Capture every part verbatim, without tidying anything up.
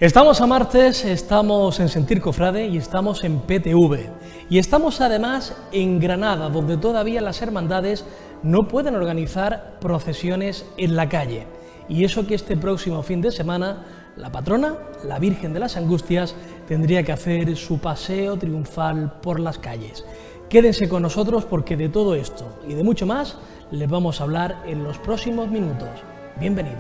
Estamos a martes, estamos en Sentir Cofrade y estamos en P T V. Y estamos además en Granada, donde todavía las hermandades no pueden organizar procesiones en la calle. Y eso que este próximo fin de semana la patrona, la Virgen de las Angustias, tendría que hacer su paseo triunfal por las calles. Quédense con nosotros porque de todo esto y de mucho más les vamos a hablar en los próximos minutos. Bienvenidos.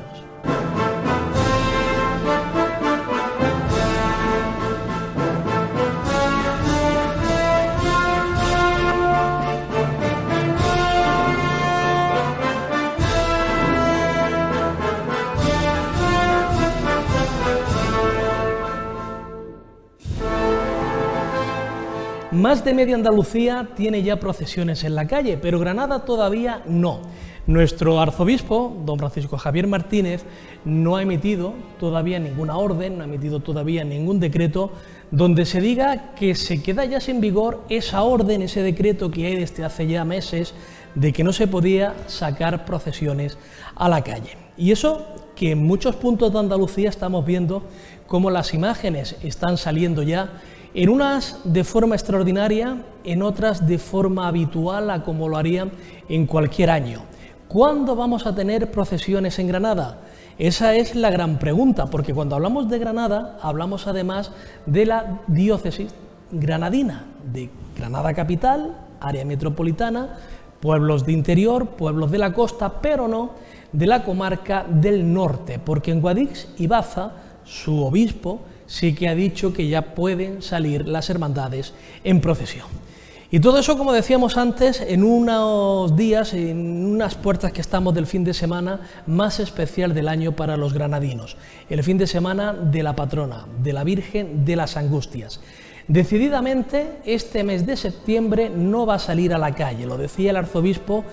Más de media Andalucía tiene ya procesiones en la calle, pero Granada todavía no. Nuestro arzobispo, don Francisco Javier Martínez, no ha emitido todavía ninguna orden, no ha emitido todavía ningún decreto donde se diga que se queda ya sin vigor esa orden, ese decreto que hay desde hace ya meses de que no se podía sacar procesiones a la calle. Y eso que en muchos puntos de Andalucía estamos viendo cómo las imágenes están saliendo ya, en unas de forma extraordinaria, en otras de forma habitual, a como lo harían en cualquier año. ¿Cuándo vamos a tener procesiones en Granada? Esa es la gran pregunta, porque cuando hablamos de Granada, hablamos además de la diócesis granadina, de Granada capital, área metropolitana, pueblos de interior, pueblos de la costa, pero no de la comarca del norte, porque en Guadix y Baza, su obispo, sí que ha dicho que ya pueden salir las hermandades en procesión. Y todo eso, como decíamos antes, en unos días, en unas puertas que estamos del fin de semana más especial del año para los granadinos, el fin de semana de la patrona, de la Virgen de las Angustias. Decididamente, este mes de septiembre no va a salir a la calle, lo decía el arzobispo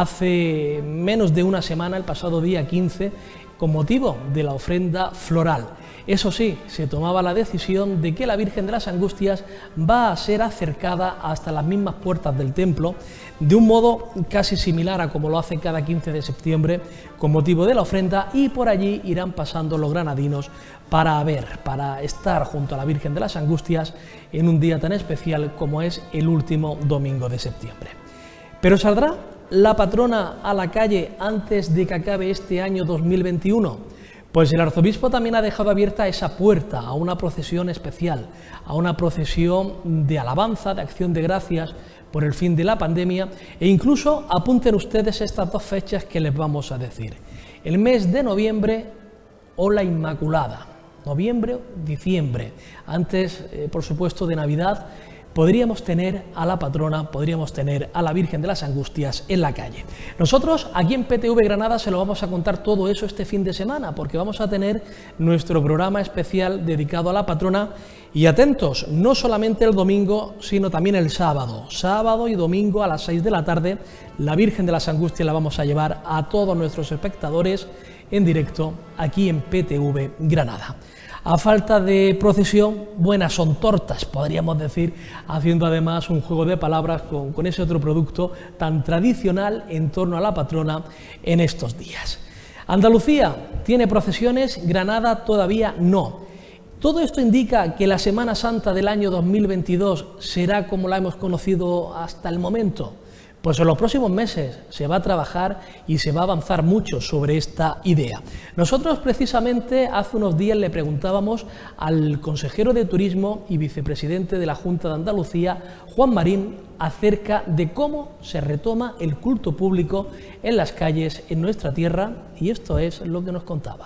hace menos de una semana, el pasado día quince, con motivo de la ofrenda floral. Eso sí, se tomaba la decisión de que la Virgen de las Angustias va a ser acercada hasta las mismas puertas del templo, de un modo casi similar a como lo hace cada quince de septiembre, con motivo de la ofrenda, y por allí irán pasando los granadinos para ver, para estar junto a la Virgen de las Angustias en un día tan especial como es el último domingo de septiembre. Pero ¿saldrá la patrona a la calle antes de que acabe este año dos mil veintiuno? Pues el arzobispo también ha dejado abierta esa puerta a una procesión especial, a una procesión de alabanza, de acción de gracias por el fin de la pandemia, e incluso apunten ustedes estas dos fechas que les vamos a decir. El mes de noviembre o la Inmaculada, noviembre o diciembre, antes, eh, por supuesto, de Navidad, podríamos tener a la patrona, podríamos tener a la Virgen de las Angustias en la calle. Nosotros aquí en P T V Granada se lo vamos a contar todo eso este fin de semana, porque vamos a tener nuestro programa especial dedicado a la patrona, y atentos, no solamente el domingo, sino también el sábado. Sábado y domingo a las seis de la tarde, la Virgen de las Angustias la vamos a llevar a todos nuestros espectadores en directo aquí en P T V Granada. A falta de procesión, buenas son tortas, podríamos decir, haciendo además un juego de palabras con, con ese otro producto tan tradicional en torno a la patrona en estos días. Andalucía tiene procesiones, Granada todavía no. Todo esto indica que la Semana Santa del año dos mil veintidós será como la hemos conocido hasta el momento. Pues en los próximos meses se va a trabajar y se va a avanzar mucho sobre esta idea. Nosotros precisamente hace unos días le preguntábamos al consejero de Turismo y vicepresidente de la Junta de Andalucía, Juan Marín, acerca de cómo se retoma el culto público en las calles en nuestra tierra, y esto es lo que nos contaba.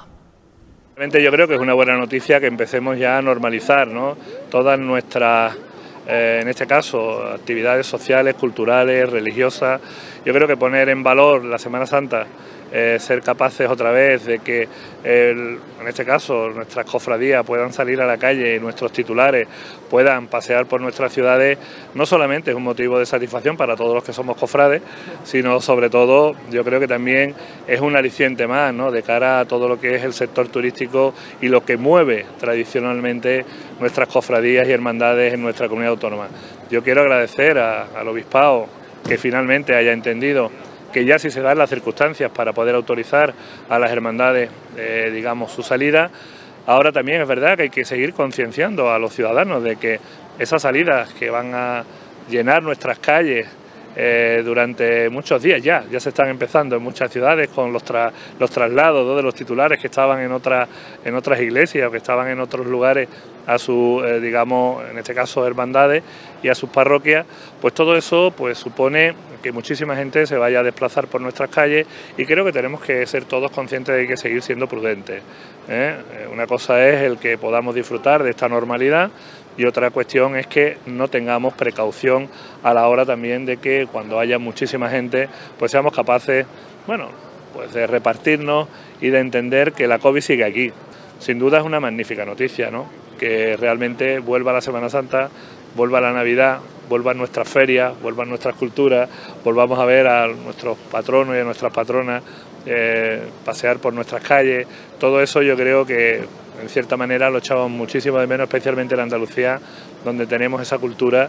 Yo creo que es una buena noticia que empecemos ya a normalizar, ¿no?, todas nuestras Eh, en este caso, actividades sociales, culturales, religiosas. Yo creo que poner en valor la Semana Santa, eh, ser capaces otra vez de que, el, en este caso, nuestras cofradías puedan salir a la calle y nuestros titulares puedan pasear por nuestras ciudades, no solamente es un motivo de satisfacción para todos los que somos cofrades, sino sobre todo yo creo que también es un aliciente más, ¿no?, de cara a todo lo que es el sector turístico y lo que mueve tradicionalmente nuestras cofradías y hermandades en nuestra comunidad autónoma. Yo quiero agradecer a, al obispado que finalmente haya entendido que ya si se dan las circunstancias para poder autorizar a las hermandades, eh, digamos, su salida, Ahora también es verdad que hay que seguir concienciando a los ciudadanos de que esas salidas que van a llenar nuestras calles eh, durante muchos días ya, ya se están empezando en muchas ciudades con los, tra los traslados, ¿no?, de los titulares que estaban en, otra, en otras iglesias o que estaban en otros lugares a sus, eh, digamos, en este caso hermandades y a sus parroquias, pues todo eso pues supone que muchísima gente se vaya a desplazar por nuestras calles y creo que tenemos que ser todos conscientes de que hay que seguir siendo prudentes, ¿eh? Una cosa es el que podamos disfrutar de esta normalidad y otra cuestión es que no tengamos precaución a la hora también de que cuando haya muchísima gente pues seamos capaces, bueno, pues de repartirnos y de entender que la COVID sigue aquí. Sin duda es una magnífica noticia, ¿no?, que realmente vuelva la Semana Santa, vuelva la Navidad, vuelvan nuestras ferias, vuelvan nuestras culturas, volvamos a ver a nuestros patronos y a nuestras patronas eh, pasear por nuestras calles. Todo eso yo creo que en cierta manera lo echamos muchísimo de menos, especialmente en Andalucía, donde tenemos esa cultura,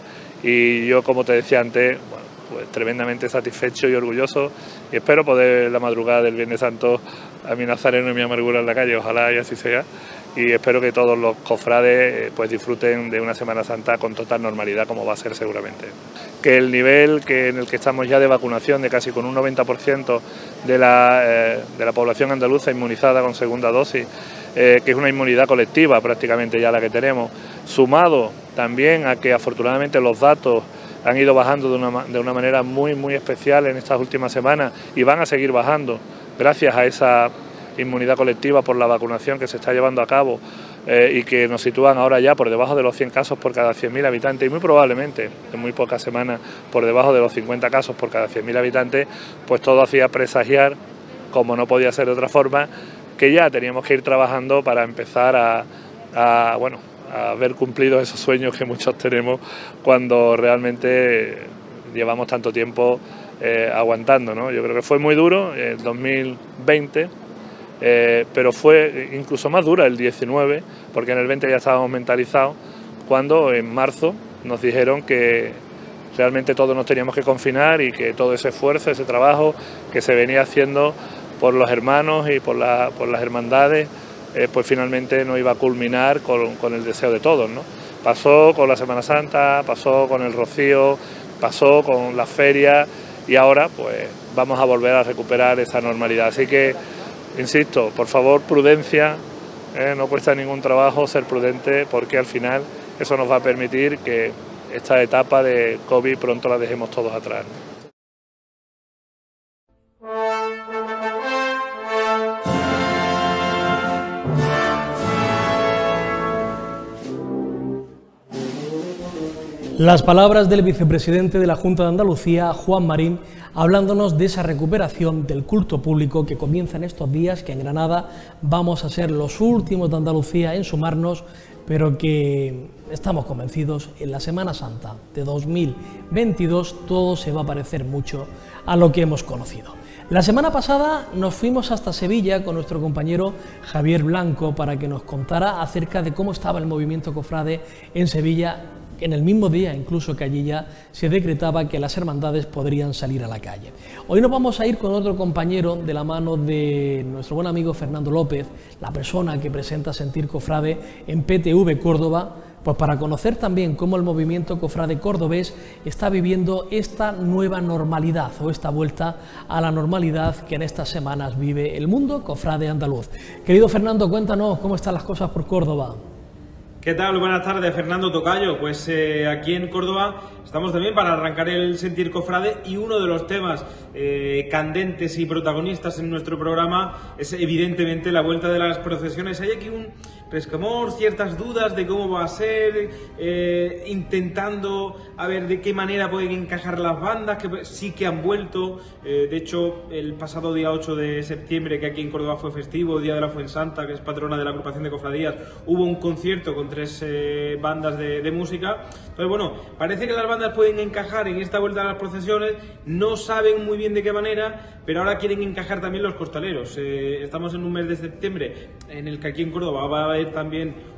y yo, como te decía antes, bueno, pues tremendamente satisfecho y orgulloso, y espero poder la madrugada del Viernes Santo a mi nazareno y mi amargura en la calle, ojalá y así sea, y espero que todos los cofrades pues disfruten de una Semana Santa con total normalidad, como va a ser seguramente. Que el nivel que en el que estamos ya de vacunación, de casi con un noventa por ciento de la, eh, de la población andaluza inmunizada con segunda dosis, eh, que es una inmunidad colectiva prácticamente ya la que tenemos, sumado también a que afortunadamente los datos han ido bajando de una, de una manera muy, muy especial en estas últimas semanas y van a seguir bajando gracias a esa inmunidad colectiva por la vacunación que se está llevando a cabo eh, y que nos sitúan ahora ya por debajo de los cien casos por cada cien mil habitantes y muy probablemente en muy pocas semanas por debajo de los cincuenta casos por cada cien mil habitantes, pues todo hacía presagiar, como no podía ser de otra forma, que ya teníamos que ir trabajando para empezar a, a bueno, a ver cumplidos esos sueños que muchos tenemos cuando realmente llevamos tanto tiempo eh, aguantando, ¿no? Yo creo que fue muy duro el dos mil veinte, eh, pero fue incluso más dura el diecinueve, porque en el veinte ya estábamos mentalizados, cuando en marzo nos dijeron que realmente todos nos teníamos que confinar y que todo ese esfuerzo, ese trabajo que se venía haciendo por los hermanos y por, la, por las hermandades, eh, pues finalmente no iba a culminar con, con el deseo de todos, ¿no? Pasó con la Semana Santa, pasó con el Rocío, pasó con las ferias y ahora pues vamos a volver a recuperar esa normalidad. Así que, insisto, por favor, prudencia, eh, no cuesta ningún trabajo ser prudente, porque al final eso nos va a permitir que esta etapa de COVID pronto la dejemos todos atrás. Las palabras del vicepresidente de la Junta de Andalucía, Juan Marín, hablándonos de esa recuperación del culto público que comienza en estos días, que en Granada vamos a ser los últimos de Andalucía en sumarnos, pero que estamos convencidos, en la Semana Santa de dos mil veintidós todo se va a parecer mucho a lo que hemos conocido. La semana pasada nos fuimos hasta Sevilla con nuestro compañero Javier Blanco para que nos contara acerca de cómo estaba el movimiento cofrade en Sevilla, en el mismo día incluso que allí ya se decretaba que las hermandades podrían salir a la calle. Hoy nos vamos a ir con otro compañero de la mano de nuestro buen amigo Fernando López, la persona que presenta Sentir Cofrade en P T V Córdoba, pues para conocer también cómo el movimiento cofrade cordobés está viviendo esta nueva normalidad o esta vuelta a la normalidad que en estas semanas vive el mundo cofrade andaluz. Querido Fernando, cuéntanos cómo están las cosas por Córdoba. ¿Qué tal? Buenas tardes, Fernando Tocayo. Pues eh, aquí en Córdoba estamos también para arrancar el Sentir Cofrade, y uno de los temas eh, candentes y protagonistas en nuestro programa es evidentemente la vuelta de las procesiones. Hay aquí un resquemor, ciertas dudas de cómo va a ser, eh, intentando a ver de qué manera pueden encajar las bandas, que sí que han vuelto. Eh, de hecho, el pasado día ocho de septiembre, que aquí en Córdoba fue festivo, Día de la Fuensanta, que es patrona de la agrupación de cofradías, hubo un concierto con tres eh, bandas de, de música. Entonces, bueno, parece que las bandas pueden encajar en esta vuelta a las procesiones, no saben muy bien de qué manera, pero ahora quieren encajar también los costaleros. Eh, estamos en un mes de septiembre en el que aquí en Córdoba va a haber también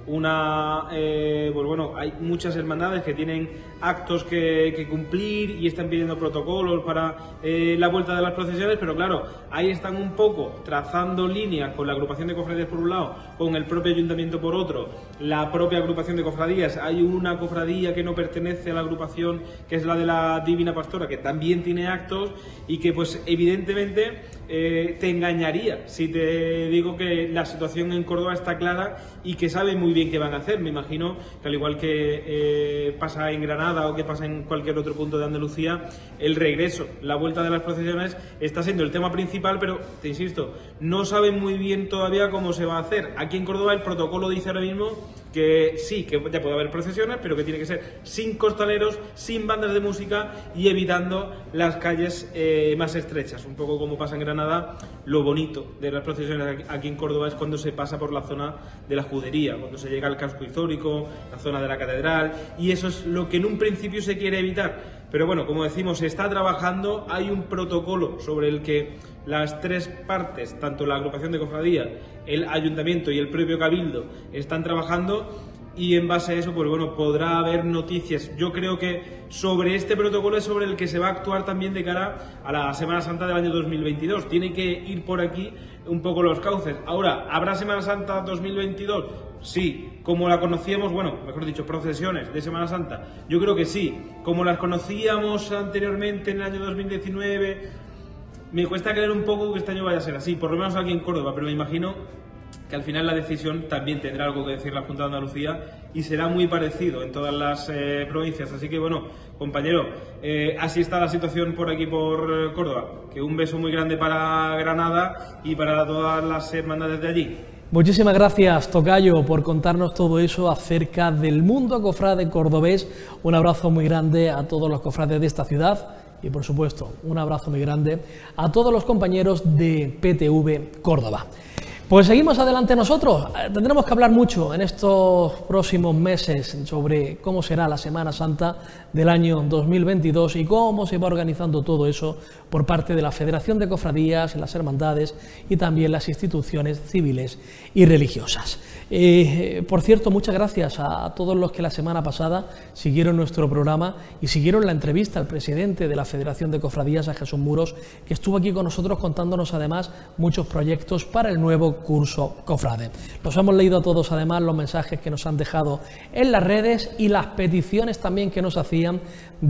una, eh, pues bueno, hay muchas hermandades que tienen actos que, que cumplir y están pidiendo protocolos para eh, la vuelta de las procesiones, pero claro, ahí están un poco trazando líneas con la agrupación de cofradías por un lado, con el propio ayuntamiento por otro, la propia agrupación de cofradías. Hay una cofradía que no pertenece a la agrupación, que es la de la Divina Pastora, que también tiene actos y que pues evidentemente eh, te engañaría si te digo que la situación en Córdoba está clara y que saben muy bien qué van a hacer. Me imagino que al igual que eh, pasa en Granada o que pasa en cualquier otro punto de Andalucía, el regreso, la vuelta de las procesiones está siendo el tema principal, pero te insisto, no saben muy bien todavía cómo se va a hacer. Aquí en Córdoba el protocolo dice ahora mismo que sí, que ya puede haber procesiones, pero que tiene que ser sin costaleros, sin bandas de música y evitando las calles eh, más estrechas. Un poco como pasa en Granada. Lo bonito de las procesiones aquí en Córdoba es cuando se pasa por la zona de la Judería, cuando se llega al casco histórico, la zona de la catedral, y eso es lo que en un principio se quiere evitar. Pero bueno, como decimos, se está trabajando, hay un protocolo sobre el que las tres partes, tanto la agrupación de cofradía, el ayuntamiento y el propio cabildo, están trabajando, y en base a eso, pues bueno, podrá haber noticias. Yo creo que sobre este protocolo es sobre el que se va a actuar también de cara a la Semana Santa del año dos mil veintidós. Tiene que ir por aquí un poco los cauces. Ahora, ¿habrá Semana Santa dos mil veintidós? Sí. Como la conocíamos, bueno, mejor dicho, procesiones de Semana Santa, yo creo que sí. Como las conocíamos anteriormente en el año dos mil diecinueve, me cuesta creer un poco que este año vaya a ser así, por lo menos aquí en Córdoba, pero me imagino que al final la decisión también tendrá algo que decir la Junta de Andalucía y será muy parecido en todas las eh, provincias. Así que bueno, compañero, eh, así está la situación por aquí por eh, Córdoba. Que un beso muy grande para Granada y para todas las hermandades de allí. Muchísimas gracias, tocayo, por contarnos todo eso acerca del mundo cofrade cordobés. Un abrazo muy grande a todos los cofrades de esta ciudad y, por supuesto, un abrazo muy grande a todos los compañeros de P T V Córdoba. Pues seguimos adelante nosotros. Tendremos que hablar mucho en estos próximos meses sobre cómo será la Semana Santa del año dos mil veintidós y cómo se va organizando todo eso por parte de la Federación de Cofradías, las hermandades y también las instituciones civiles y religiosas. Eh, por cierto, muchas gracias a todos los que la semana pasada siguieron nuestro programa y siguieron la entrevista al presidente de la Federación de Cofradías, a Jesús Muros, que estuvo aquí con nosotros contándonos además muchos proyectos para el nuevo curso cofrade. Los hemos leído todos además, los mensajes que nos han dejado en las redes y las peticiones también que nos hacían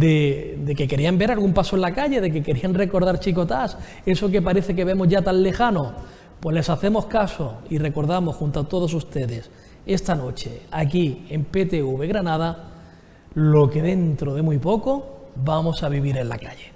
de, de que querían ver algún paso en la calle, de que querían recordar Chicotás, eso que parece que vemos ya tan lejano. Pues les hacemos caso y recordamos junto a todos ustedes esta noche aquí en P T V Granada lo que dentro de muy poco vamos a vivir en la calle.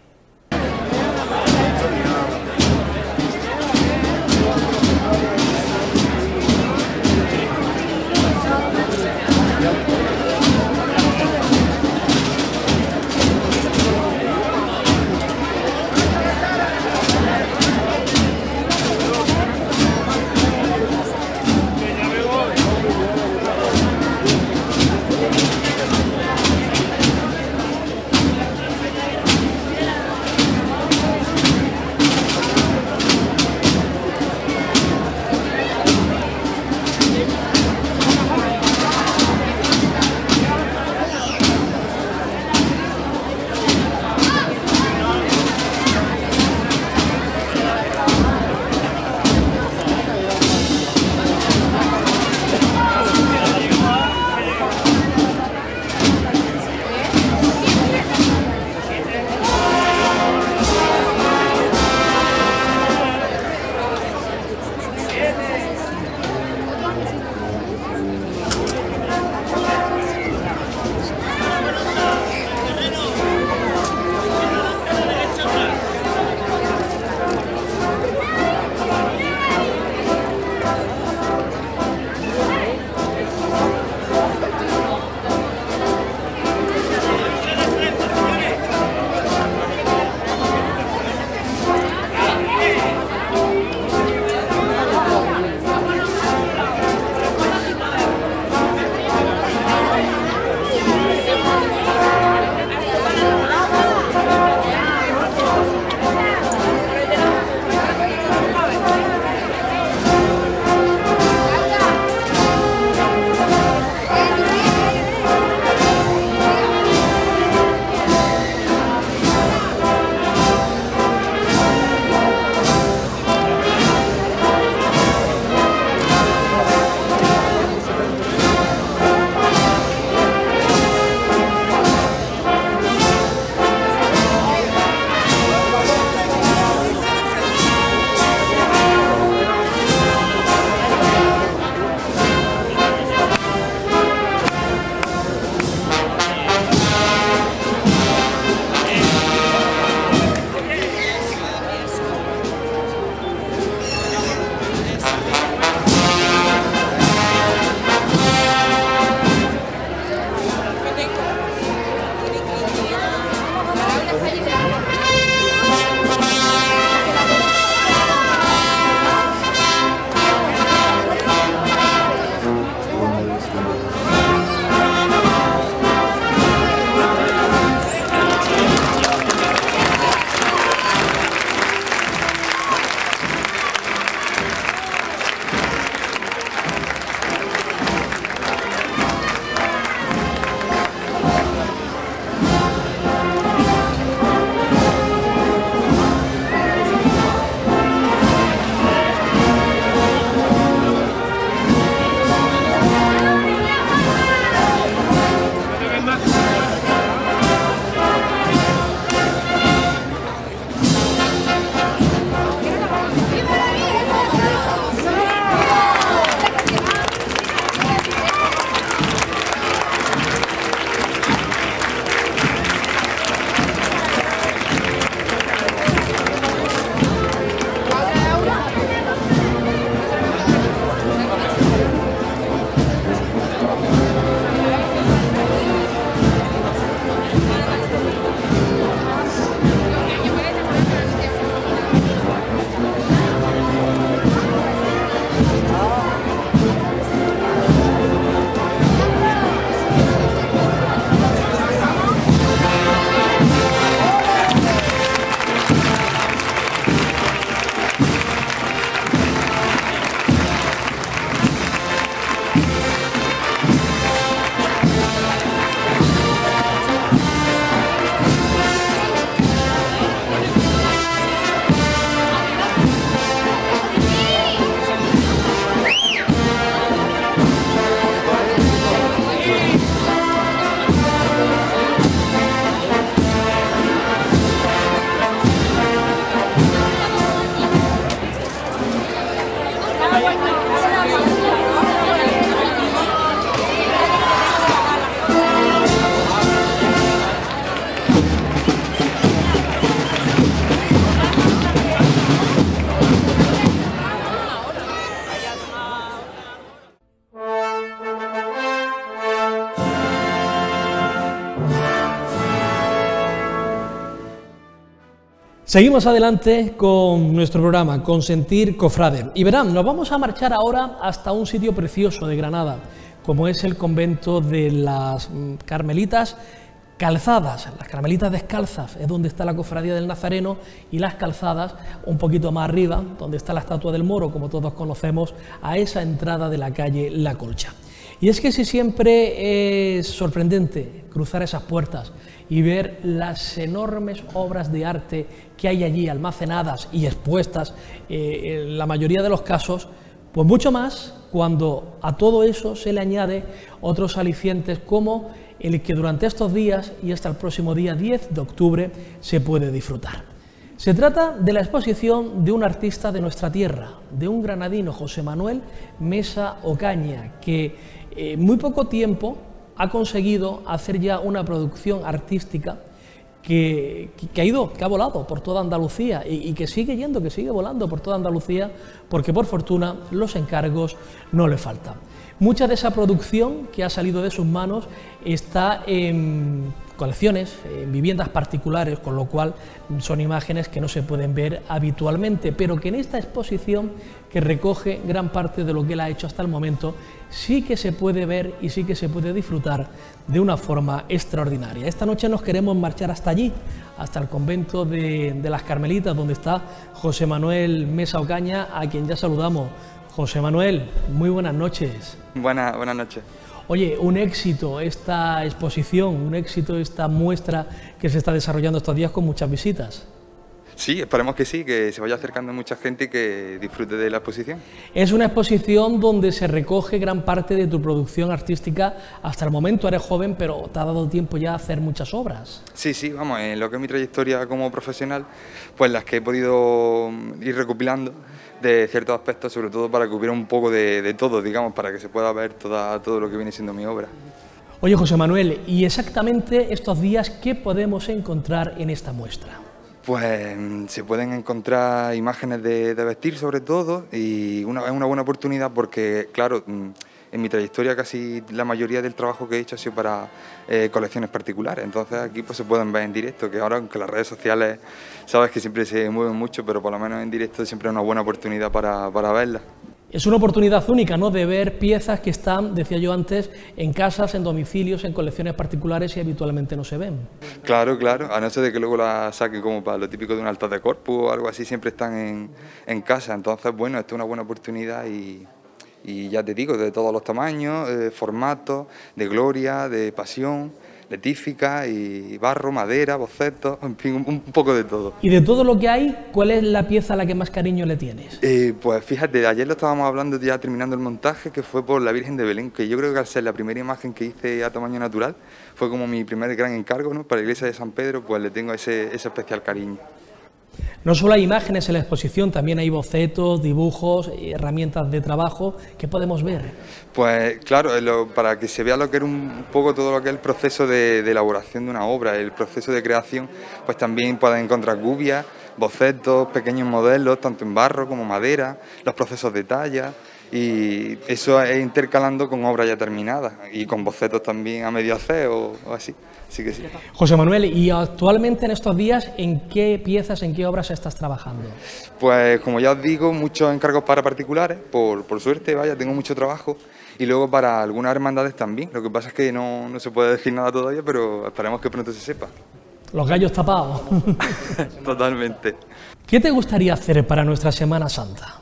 Seguimos adelante con nuestro programa, con Sentir Cofrade. Y verán, nos vamos a marchar ahora hasta un sitio precioso de Granada, como es el convento de las Carmelitas Calzadas. Las Carmelitas Descalzas es donde está la cofradía del Nazareno, y las Calzadas un poquito más arriba, donde está la estatua del Moro, como todos conocemos, a esa entrada de la calle La Colcha. Y es que si siempre es sorprendente cruzar esas puertas y ver las enormes obras de arte que hay allí almacenadas y expuestas, eh, en la mayoría de los casos, pues mucho más cuando a todo eso se le añade otros alicientes como el que durante estos días y hasta el próximo día diez de octubre se puede disfrutar. Se trata de la exposición de un artista de nuestra tierra, de un granadino, José Manuel Mesa Ocaña, que en muy poco tiempo ha conseguido hacer ya una producción artística que, que ha ido, que ha volado por toda Andalucía y, y que sigue yendo, que sigue volando por toda Andalucía, porque por fortuna los encargos no le faltan. Mucha de esa producción que ha salido de sus manos está en colecciones, en viviendas particulares, con lo cual son imágenes que no se pueden ver habitualmente, pero que en esta exposición, que recoge gran parte de lo que él ha hecho hasta el momento, sí que se puede ver y sí que se puede disfrutar de una forma extraordinaria. Esta noche nos queremos marchar hasta allí, hasta el convento de, de las Carmelitas, donde está José Manuel Mesa Ocaña, a quien ya saludamos. José Manuel, muy buenas noches. Buenas, buenas noches. Oye, un éxito esta exposición, un éxito esta muestra que se está desarrollando estos días con muchas visitas. Sí, esperemos que sí, que se vaya acercando mucha gente y que disfrute de la exposición. Es una exposición donde se recoge gran parte de tu producción artística. Hasta el momento eres joven, pero te ha dado tiempo ya a hacer muchas obras. Sí, sí, vamos, en lo que es mi trayectoria como profesional, pues las que he podido ir recopilando de ciertos aspectos, sobre todo para que hubiera un poco de, de todo, digamos, para que se pueda ver toda, todo lo que viene siendo mi obra. Oye, José Manuel, ¿y exactamente estos días qué podemos encontrar en esta muestra? Pues se pueden encontrar imágenes de, de vestir sobre todo, y una, es una buena oportunidad porque, claro, en mi trayectoria casi la mayoría del trabajo que he hecho ha sido para eh, colecciones particulares, entonces aquí pues se pueden ver en directo, que ahora aunque las redes sociales sabes que siempre se mueven mucho, pero por lo menos en directo siempre es una buena oportunidad para, para verlas. Es una oportunidad única, ¿no?, de ver piezas que están, decía yo antes, en casas, en domicilios, en colecciones particulares y habitualmente no se ven. Claro, claro, a no ser de que luego las saquen como para lo típico de un altar de corpus o algo así, siempre están en, en casa. Entonces, bueno, esto es una buena oportunidad y, y ya te digo, de todos los tamaños, eh, formatos, de gloria, de pasión, letífica y barro, madera, bocetos, en fin, un, un poco de todo. Y de todo lo que hay, ¿cuál es la pieza a la que más cariño le tienes? Eh, pues fíjate, ayer lo estábamos hablando ya terminando el montaje, que fue por la Virgen de Belén, que yo creo que al ser la primera imagen que hice a tamaño natural, fue como mi primer gran encargo, ¿no?, para la iglesia de San Pedro, pues le tengo ese, ese especial cariño. No solo hay imágenes en la exposición, también hay bocetos, dibujos, herramientas de trabajo que podemos ver. Pues claro, lo, para que se vea lo que era un poco todo lo que es el proceso de, de elaboración de una obra, el proceso de creación, pues también pueden encontrar gubias, bocetos, pequeños modelos, tanto en barro como madera, los procesos de talla, y eso es intercalando con obras ya terminadas y con bocetos también a medio hacer o, o así. Sí que sí. José Manuel, ¿y actualmente en estos días en qué piezas, en qué obras estás trabajando? Pues como ya os digo, muchos encargos para particulares, por, por suerte, vaya, tengo mucho trabajo, y luego para algunas hermandades también. Lo que pasa es que no, no se puede decir nada todavía, pero esperemos que pronto se sepa. Los gallos tapados. Totalmente. ¿Qué te gustaría hacer para nuestra Semana Santa?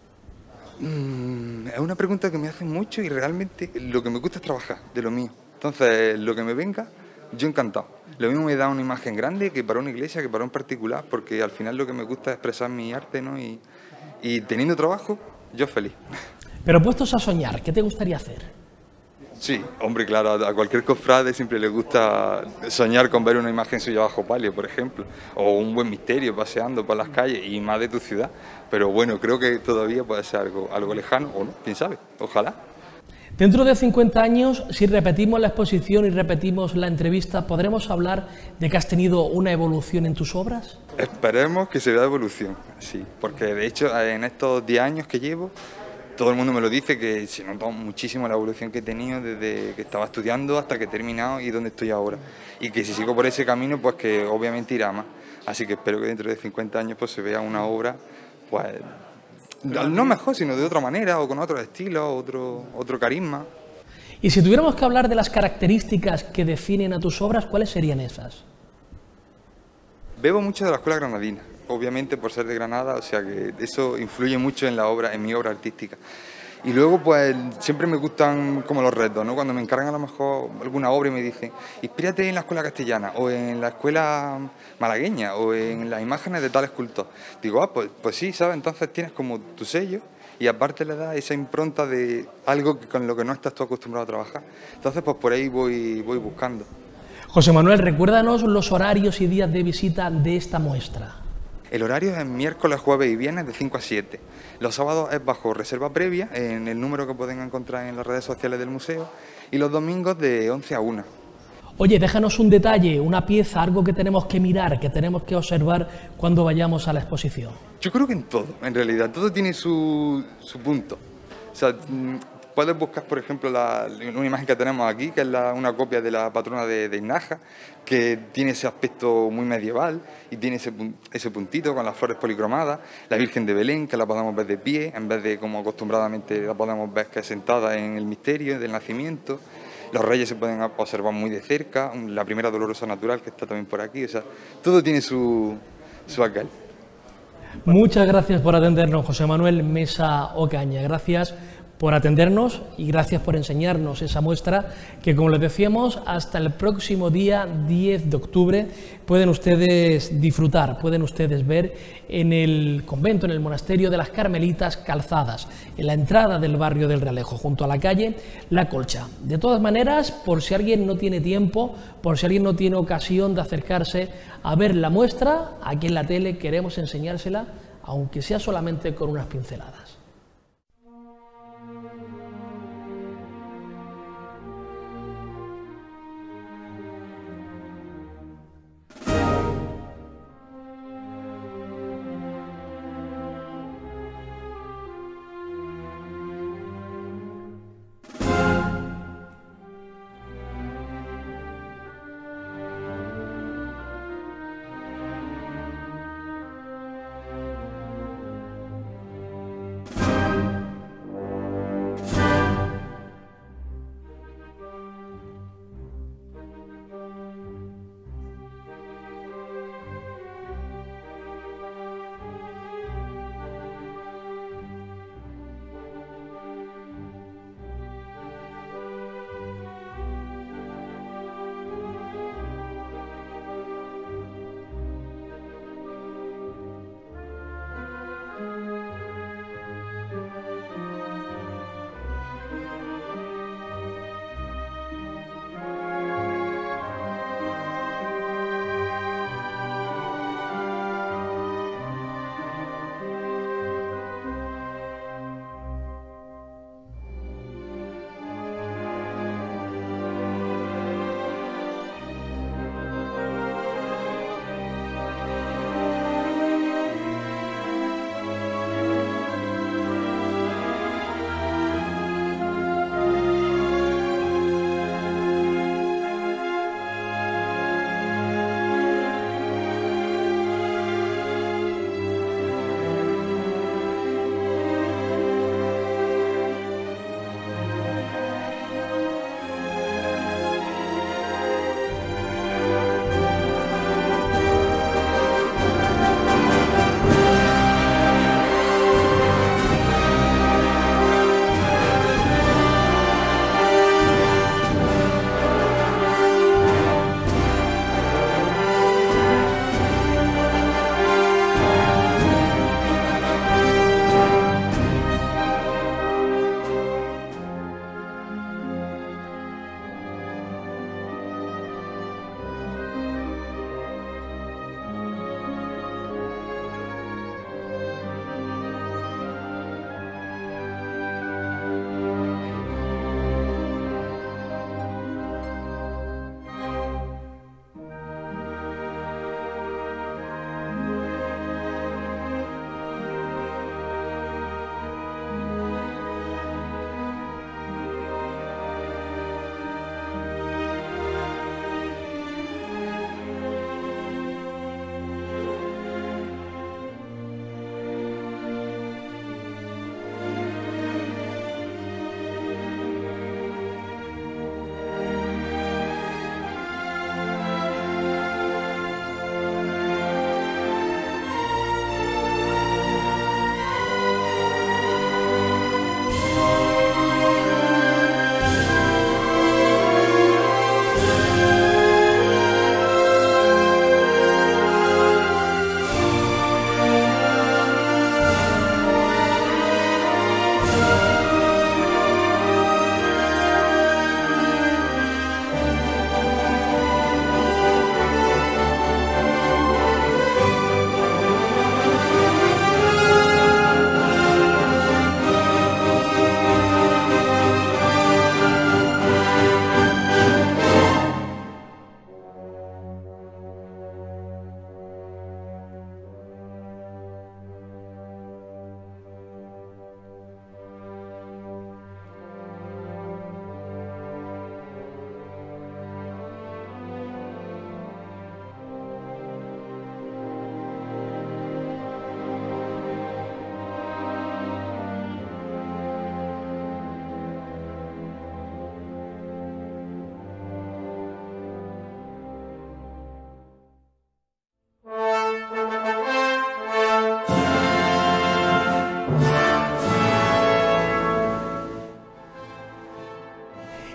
Mm, es una pregunta que me hacen mucho y realmente lo que me gusta es trabajar de lo mío. Entonces, lo que me venga, yo encantado. Lo mismo me da una imagen grande que para una iglesia, que para un particular, porque al final lo que me gusta es expresar mi arte, ¿no? Y, y teniendo trabajo, yo feliz. Pero puestos a soñar, ¿qué te gustaría hacer? Sí, hombre, claro, a cualquier cofrade siempre le gusta soñar con ver una imagen suya bajo palio, por ejemplo, o un buen misterio paseando por las calles y más de tu ciudad. Pero bueno, creo que todavía puede ser algo, algo lejano, o no, quién sabe, ojalá. Dentro de cincuenta años, si repetimos la exposición y repetimos la entrevista, ¿podremos hablar de que has tenido una evolución en tus obras? Esperemos que se vea evolución, sí, porque de hecho en estos diez años que llevo, todo el mundo me lo dice, que se nota muchísimo la evolución que he tenido desde que estaba estudiando hasta que he terminado y donde estoy ahora. Y que si sigo por ese camino, pues que obviamente irá más. Así que espero que dentro de cincuenta años pues se vea una obra, pues no mejor, sino de otra manera, o con otro estilo, otro, otro carisma. Y si tuviéramos que hablar de las características que definen a tus obras, ¿cuáles serían esas? Bebo mucho de la escuela granadina, obviamente por ser de Granada, o sea que eso influye mucho en la obra, en mi obra artística. Y luego pues siempre me gustan como los retos, ¿no? Cuando me encargan a lo mejor alguna obra y me dicen, inspírate en la escuela castellana, o en la escuela malagueña, o en las imágenes de tal escultor. Digo, ah, pues, pues sí, ¿sabes? Entonces tienes como tu sello y aparte le das esa impronta de algo que, con lo que no estás tú acostumbrado a trabajar. Entonces pues por ahí voy, voy buscando. José Manuel, recuérdanos los horarios y días de visita de esta muestra. El horario es miércoles, jueves y viernes de cinco a siete. Los sábados es bajo reserva previa, en el número que pueden encontrar en las redes sociales del museo, y los domingos de once a una. Oye, déjanos un detalle, una pieza, algo que tenemos que mirar, que tenemos que observar cuando vayamos a la exposición. Yo creo que en todo, en realidad, todo tiene su, su punto. O sea, puedes buscar, por ejemplo, la, una imagen que tenemos aquí, que es la, una copia de la patrona de, de Hinaja, que tiene ese aspecto muy medieval y tiene ese, ese puntito con las flores policromadas. La Virgen de Belén, que la podemos ver de pie, en vez de como acostumbradamente la podemos ver que es sentada en el misterio del nacimiento. Los reyes se pueden observar muy de cerca, la primera dolorosa natural que está también por aquí. O sea, todo tiene su, su aquel. Muchas gracias por atendernos, José Manuel Mesa Ocaña. Gracias por atendernos y gracias por enseñarnos esa muestra que, como les decíamos, hasta el próximo día diez de octubre pueden ustedes disfrutar, pueden ustedes ver en el convento, en el monasterio de las Carmelitas Calzadas, en la entrada del barrio del Realejo, junto a la calle La Colcha. De todas maneras, por si alguien no tiene tiempo, por si alguien no tiene ocasión de acercarse a ver la muestra, aquí en la tele queremos enseñársela, aunque sea solamente con unas pinceladas.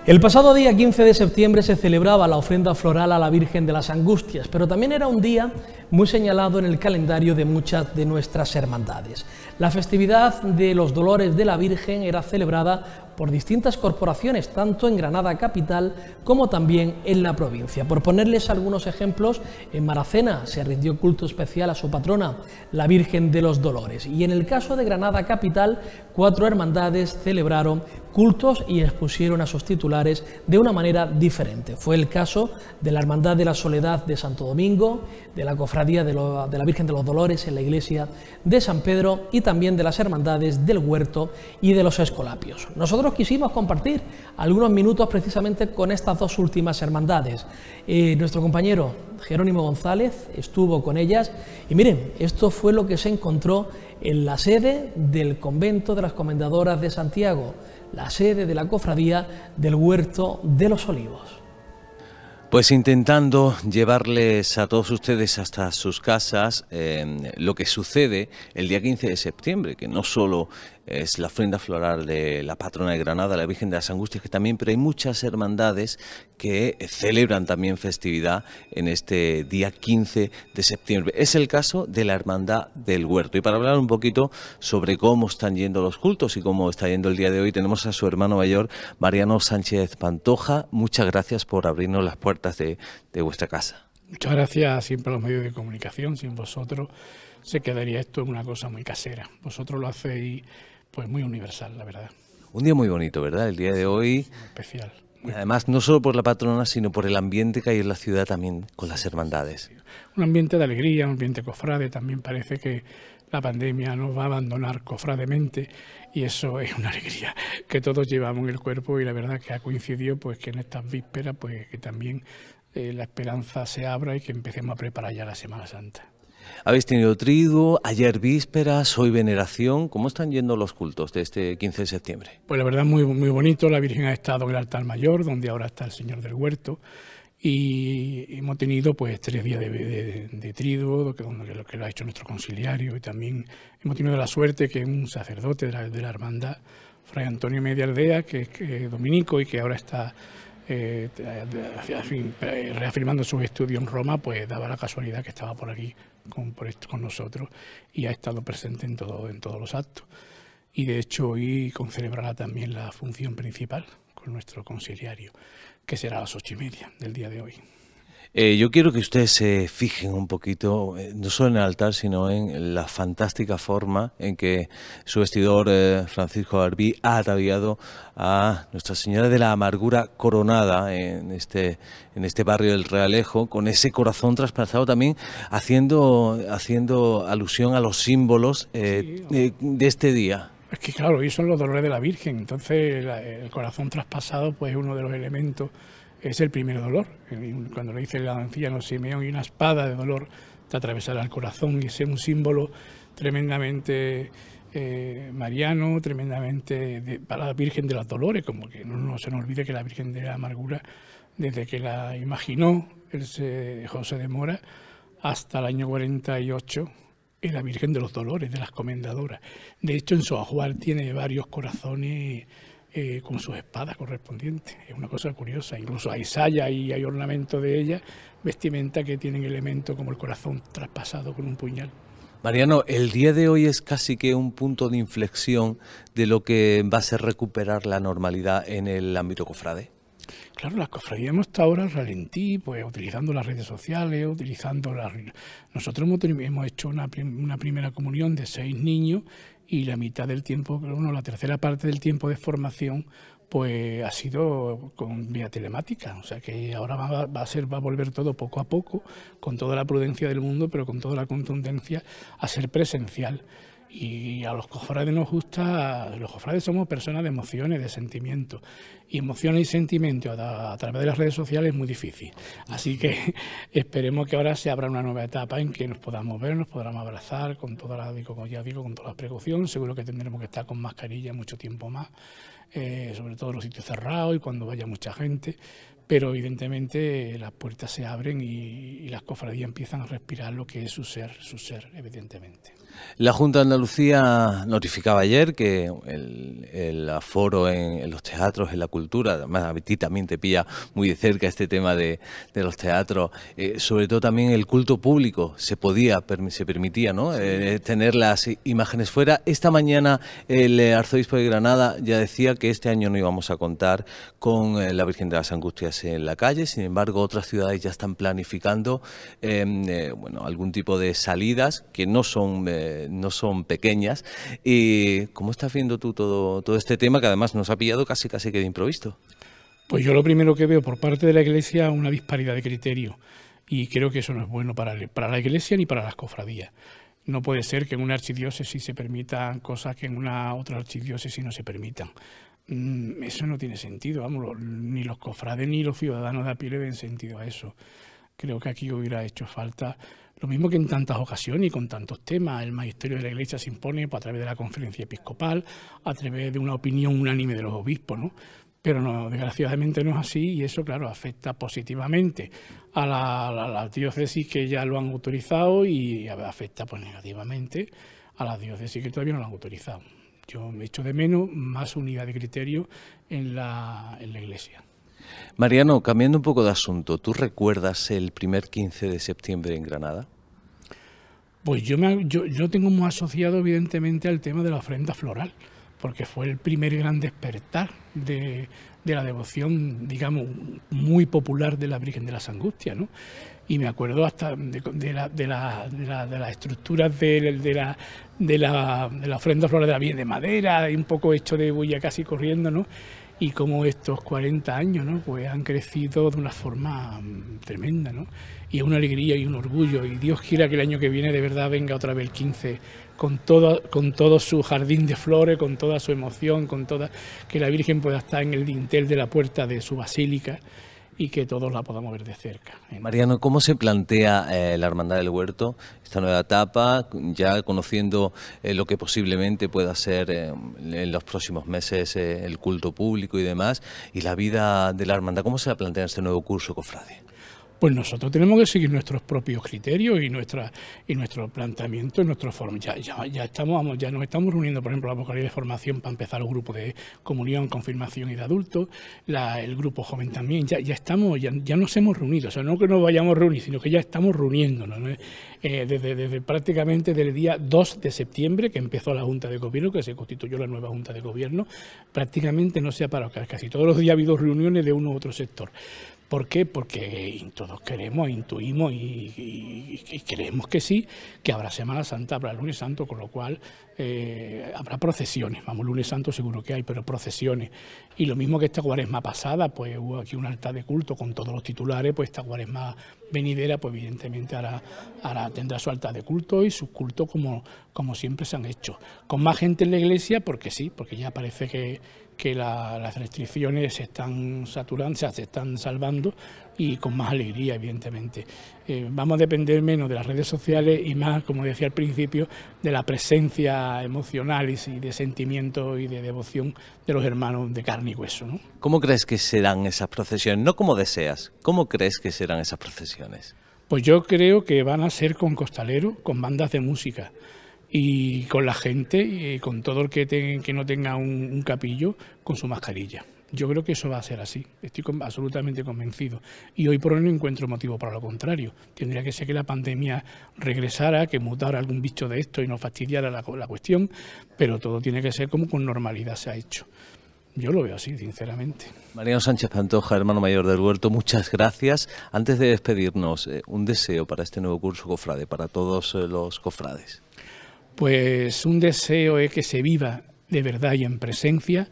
El pasado día quince de septiembre se celebraba la ofrenda floral a la Virgen de las Angustias, pero también era un día muy señalado en el calendario de muchas de nuestras hermandades. La festividad de los Dolores de la Virgen era celebrada por distintas corporaciones, tanto en Granada capital como también en la provincia. Por ponerles algunos ejemplos, en Maracena se rindió culto especial a su patrona, la Virgen de los Dolores, y en el caso de Granada capital, cuatro hermandades celebraron cultos y expusieron a sus titulares de una manera diferente. Fue el caso de la Hermandad de la Soledad de Santo Domingo, de la Cofradía de, lo, de la Virgen de los Dolores en la iglesia de San Pedro y también de las hermandades del Huerto y de los Escolapios. Nosotros quisimos compartir algunos minutos precisamente con estas dos últimas hermandades. Eh, nuestro compañero Jerónimo González estuvo con ellas y miren, esto fue lo que se encontró en la sede del convento de las Comendadoras de Santiago, la sede de la cofradía del Huerto de los Olivos. Pues intentando llevarles a todos ustedes hasta sus casas eh, lo que sucede el día quince de septiembre, que no solo es la ofrenda floral de la patrona de Granada, la Virgen de las Angustias, que también, pero hay muchas hermandades que celebran también festividad en este día quince de septiembre. Es el caso de la Hermandad del Huerto. Y para hablar un poquito sobre cómo están yendo los cultos y cómo está yendo el día de hoy, tenemos a su hermano mayor, Mariano Sánchez Pantoja. Muchas gracias por abrirnos las puertas de, de vuestra casa. Muchas gracias siempre a los medios de comunicación. Sin vosotros se quedaría esto en una cosa muy casera. Vosotros lo hacéis pues muy universal, la verdad. Un día muy bonito, ¿verdad? El día de hoy. Muy especial. Muy Además, no solo por la patrona, sino por el ambiente que hay en la ciudad también con las hermandades. Un ambiente de alegría, un ambiente cofrade. También parece que la pandemia nos va a abandonar cofrademente y eso es una alegría que todos llevamos en el cuerpo y la verdad que ha coincidido pues que en estas vísperas pues que también eh, la esperanza se abra y que empecemos a preparar ya la Semana Santa. Habéis tenido triduo, ayer vísperas, hoy veneración. ¿Cómo están yendo los cultos de este quince de septiembre? Pues la verdad muy, muy bonito. La Virgen ha estado en el altar mayor, donde ahora está el Señor del Huerto. Y hemos tenido pues tres días de, de, de triduo, que, lo que lo ha hecho nuestro conciliario. Y también hemos tenido la suerte que un sacerdote de la, de la hermandad, Fray Antonio Medialdea, que es que, dominico y que ahora está Eh, reafirmando sus estudios en Roma, pues daba la casualidad que estaba por aquí con, por esto, con nosotros y ha estado presente en, todo, en todos los actos. Y de hecho hoy concelebrará también la función principal con nuestro conciliario, que será a las ocho y media del día de hoy. Eh, yo quiero que ustedes se fijen un poquito, eh, no solo en el altar, sino en la fantástica forma en que su vestidor eh, Francisco Arbí ha ataviado a Nuestra Señora de la Amargura coronada en este, en este barrio del Realejo, con ese corazón traspasado también, haciendo, haciendo alusión a los símbolos eh, sí, de, de este día. Es que claro, hoy son los dolores de la Virgen, entonces la, el corazón traspasado pues es uno de los elementos. Es el primer dolor. Cuando le dice el anciano Simeón y una espada de dolor te atravesará el corazón, y ese es un símbolo tremendamente eh, mariano, tremendamente de, para la Virgen de los Dolores, como que no, no se nos olvide que la Virgen de la Amargura, desde que la imaginó el José de Mora hasta el año cuarenta y ocho, es la Virgen de los Dolores, de las Comendadoras. De hecho, en su ajuar tiene varios corazones Eh, con sus espadas correspondientes. Es una cosa curiosa, incluso hay saya y hay ornamento de ella, vestimenta que tienen elementos como el corazón traspasado con un puñal. Mariano, el día de hoy es casi que un punto de inflexión de lo que va a ser recuperar la normalidad en el ámbito cofrade. Claro, las cofradías hemos estado ahora al ralentí, pues utilizando las redes sociales, utilizando las... Nosotros hemos, hemos hecho una, una primera comunión de seis niños y la mitad del tiempo, bueno, la tercera parte del tiempo de formación, pues ha sido con vía telemática. O sea que ahora va, va a ser, va a volver todo poco a poco, con toda la prudencia del mundo, pero con toda la contundencia, a ser presencial. Y a los cofrades nos gusta, los cofrades somos personas de emociones, de sentimientos, y emociones y sentimientos a, a través de las redes sociales es muy difícil. Así que esperemos que ahora se abra una nueva etapa en que nos podamos ver, nos podamos abrazar con toda la, como ya digo, con toda la precaución. Seguro que tendremos que estar con mascarilla mucho tiempo más, eh, sobre todo en los sitios cerrados y cuando vaya mucha gente, pero evidentemente las puertas se abren y, y las cofradías empiezan a respirar lo que es su ser, su ser, evidentemente. La Junta de Andalucía notificaba ayer que el, el aforo en, en los teatros, en la cultura, además a ti también te pilla muy de cerca este tema de, de los teatros, eh, sobre todo también el culto público, se podía, se permitía, ¿no? Eh, tener las imágenes fuera. Esta mañana el arzobispo de Granada ya decía que este año no íbamos a contar con eh, la Virgen de las Angustias en la calle, sin embargo otras ciudades ya están planificando eh, eh, bueno, algún tipo de salidas que no son... Eh, no son pequeñas. ¿Y cómo estás viendo tú todo, todo este tema que además nos ha pillado casi casi que de improviso? Pues yo lo primero que veo por parte de la Iglesia una disparidad de criterios y creo que eso no es bueno para, para la Iglesia ni para las cofradías. No puede ser que en una archidiócesis se permitan cosas que en una otra archidiócesis no se permitan. Mm, eso no tiene sentido, vamos, ni los cofrades ni los ciudadanos de a pie le den sentido a eso. Creo que aquí hubiera hecho falta, lo mismo que en tantas ocasiones y con tantos temas, el magisterio de la Iglesia se impone pues, a través de la conferencia episcopal, a través de una opinión unánime de los obispos, ¿no? Pero no, desgraciadamente no es así y eso, claro, afecta positivamente a la, a la diócesis que ya lo han autorizado y afecta pues, negativamente a las diócesis que todavía no lo han autorizado. Yo me echo de menos más unidad de criterio en la, en la Iglesia. Mariano, cambiando un poco de asunto, ¿tú recuerdas el primer quince de septiembre en Granada? Pues yo, me, yo, yo tengo muy asociado evidentemente al tema de la ofrenda floral, porque fue el primer gran despertar de, de la devoción, digamos, muy popular de la Virgen de las Angustias, ¿no? Y me acuerdo hasta de, de, la, de, la, de, la, de las estructuras de, de, la, de, la, de la ofrenda floral de la Virgen de madera, y un poco hecho de bulla casi corriendo, ¿no? Y como estos cuarenta años, ¿no? Pues han crecido de una forma tremenda, ¿no? Y es una alegría y un orgullo, y Dios quiera que el año que viene de verdad venga otra vez el quince con todo, con todo su jardín de flores, con toda su emoción, con toda, que la Virgen pueda estar en el dintel de la puerta de su basílica y que todos la podamos ver de cerca. Mariano, ¿cómo se plantea eh, la Hermandad del Huerto, esta nueva etapa, ya conociendo eh, lo que posiblemente pueda ser eh, en los próximos meses eh, el culto público y demás, y la vida de la Hermandad? ¿Cómo se la plantea este nuevo curso, cofrade? Pues nosotros tenemos que seguir nuestros propios criterios y nuestra y nuestro planteamiento y nuestro forma. Ya, ya, ya estamos, vamos, ya nos estamos reuniendo, por ejemplo, la vocalía de formación para empezar los grupos de comunión, confirmación y de adultos, la, el grupo joven también. Ya, ya estamos, ya, ya nos hemos reunido, o sea, no que nos vayamos a reunir, sino que ya estamos reuniéndonos, ¿no? eh, desde, desde prácticamente del día dos de septiembre que empezó la Junta de Gobierno, que se constituyó la nueva Junta de Gobierno, prácticamente no se ha parado, casi todos los días ha habido reuniones de uno u otro sector. ¿Por qué? Porque todos queremos, intuimos y, y, y creemos que sí, que habrá Semana Santa, habrá lunes santo, con lo cual eh, habrá procesiones. Vamos, lunes santo seguro que hay, pero procesiones. Y lo mismo que esta cuaresma pasada, pues hubo aquí un altar de culto con todos los titulares, pues esta cuaresma venidera, pues evidentemente hará, hará, tendrá su altar de culto y su culto como, como siempre se han hecho. Con más gente en la iglesia, porque sí, porque ya parece que... que la, las restricciones se están saturando, o sea, se están salvando y con más alegría, evidentemente. Eh, vamos a depender menos de las redes sociales y más, como decía al principio, de la presencia emocional y de sentimiento y de devoción de los hermanos de carne y hueso, ¿no? ¿Cómo crees que serán esas procesiones? No como deseas, ¿cómo crees que serán esas procesiones? Pues yo creo que van a ser con costaleros, con bandas de música, y con la gente, y con todo el que, te, que no tenga un, un capillo, con su mascarilla. Yo creo que eso va a ser así, estoy con, absolutamente convencido. Y hoy por hoy no encuentro motivo para lo contrario. Tendría que ser que la pandemia regresara, que mutara algún bicho de esto y nos fastidiara la, la cuestión, pero todo tiene que ser como con normalidad se ha hecho. Yo lo veo así, sinceramente. Mariano Sánchez Pantoja, hermano mayor del Huerto, muchas gracias. Antes de despedirnos, eh, un deseo para este nuevo curso cofrade, para todos eh, los cofrades. Pues un deseo es que se viva de verdad y en presencia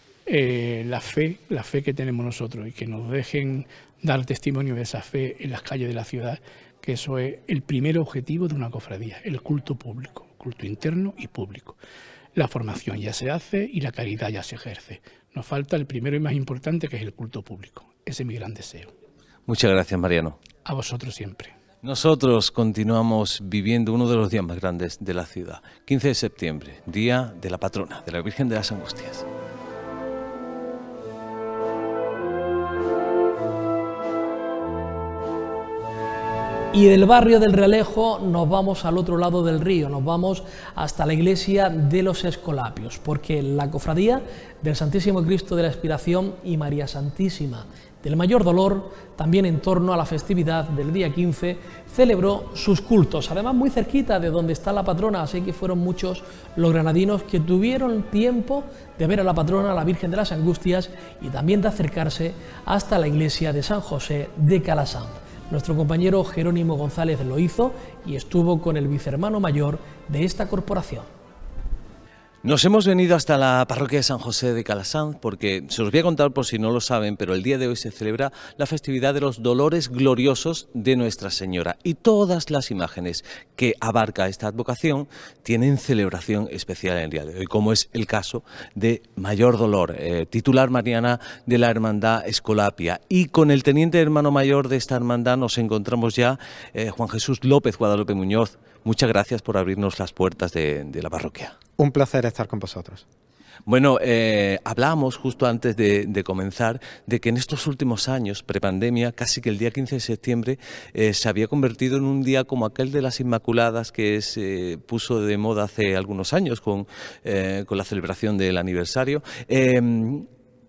eh, la fe, la fe que tenemos nosotros y que nos dejen dar testimonio de esa fe en las calles de la ciudad, que eso es el primer objetivo de una cofradía, el culto público, culto interno y público. La formación ya se hace y la caridad ya se ejerce. Nos falta el primero y más importante, que es el culto público. Ese es mi gran deseo. Muchas gracias, Mariano. A vosotros siempre. Nosotros continuamos viviendo uno de los días más grandes de la ciudad. quince de septiembre, día de la patrona, de la Virgen de las Angustias. Y del barrio del Realejo nos vamos al otro lado del río, nos vamos hasta la iglesia de los Escolapios, porque la cofradía del Santísimo Cristo de la Expiración y María Santísima del Mayor Dolor, también en torno a la festividad del día quince, celebró sus cultos, además muy cerquita de donde está la patrona, así que fueron muchos los granadinos que tuvieron tiempo de ver a la patrona, a la Virgen de las Angustias, y también de acercarse hasta la iglesia de San José de Calasanz. Nuestro compañero Jerónimo González lo hizo y estuvo con el vicehermano mayor de esta corporación. Nos hemos venido hasta la parroquia de San José de Calasanz porque, se os voy a contar por si no lo saben, pero el día de hoy se celebra la festividad de los Dolores Gloriosos de Nuestra Señora y todas las imágenes que abarca esta advocación tienen celebración especial en el día de hoy, como es el caso de Mayor Dolor, eh, titular mariana de la Hermandad Escolapia. Y con el teniente hermano mayor de esta hermandad nos encontramos ya, eh, Juan Jesús López Guadalupe Muñoz. Muchas gracias por abrirnos las puertas de, de la parroquia. Un placer estar con vosotros. Bueno, eh, hablábamos justo antes de, de comenzar de que en estos últimos años, prepandemia, casi que el día quince de septiembre eh, se había convertido en un día como aquel de las Inmaculadas que se puso de moda hace algunos años con, eh, con la celebración del aniversario. Eh,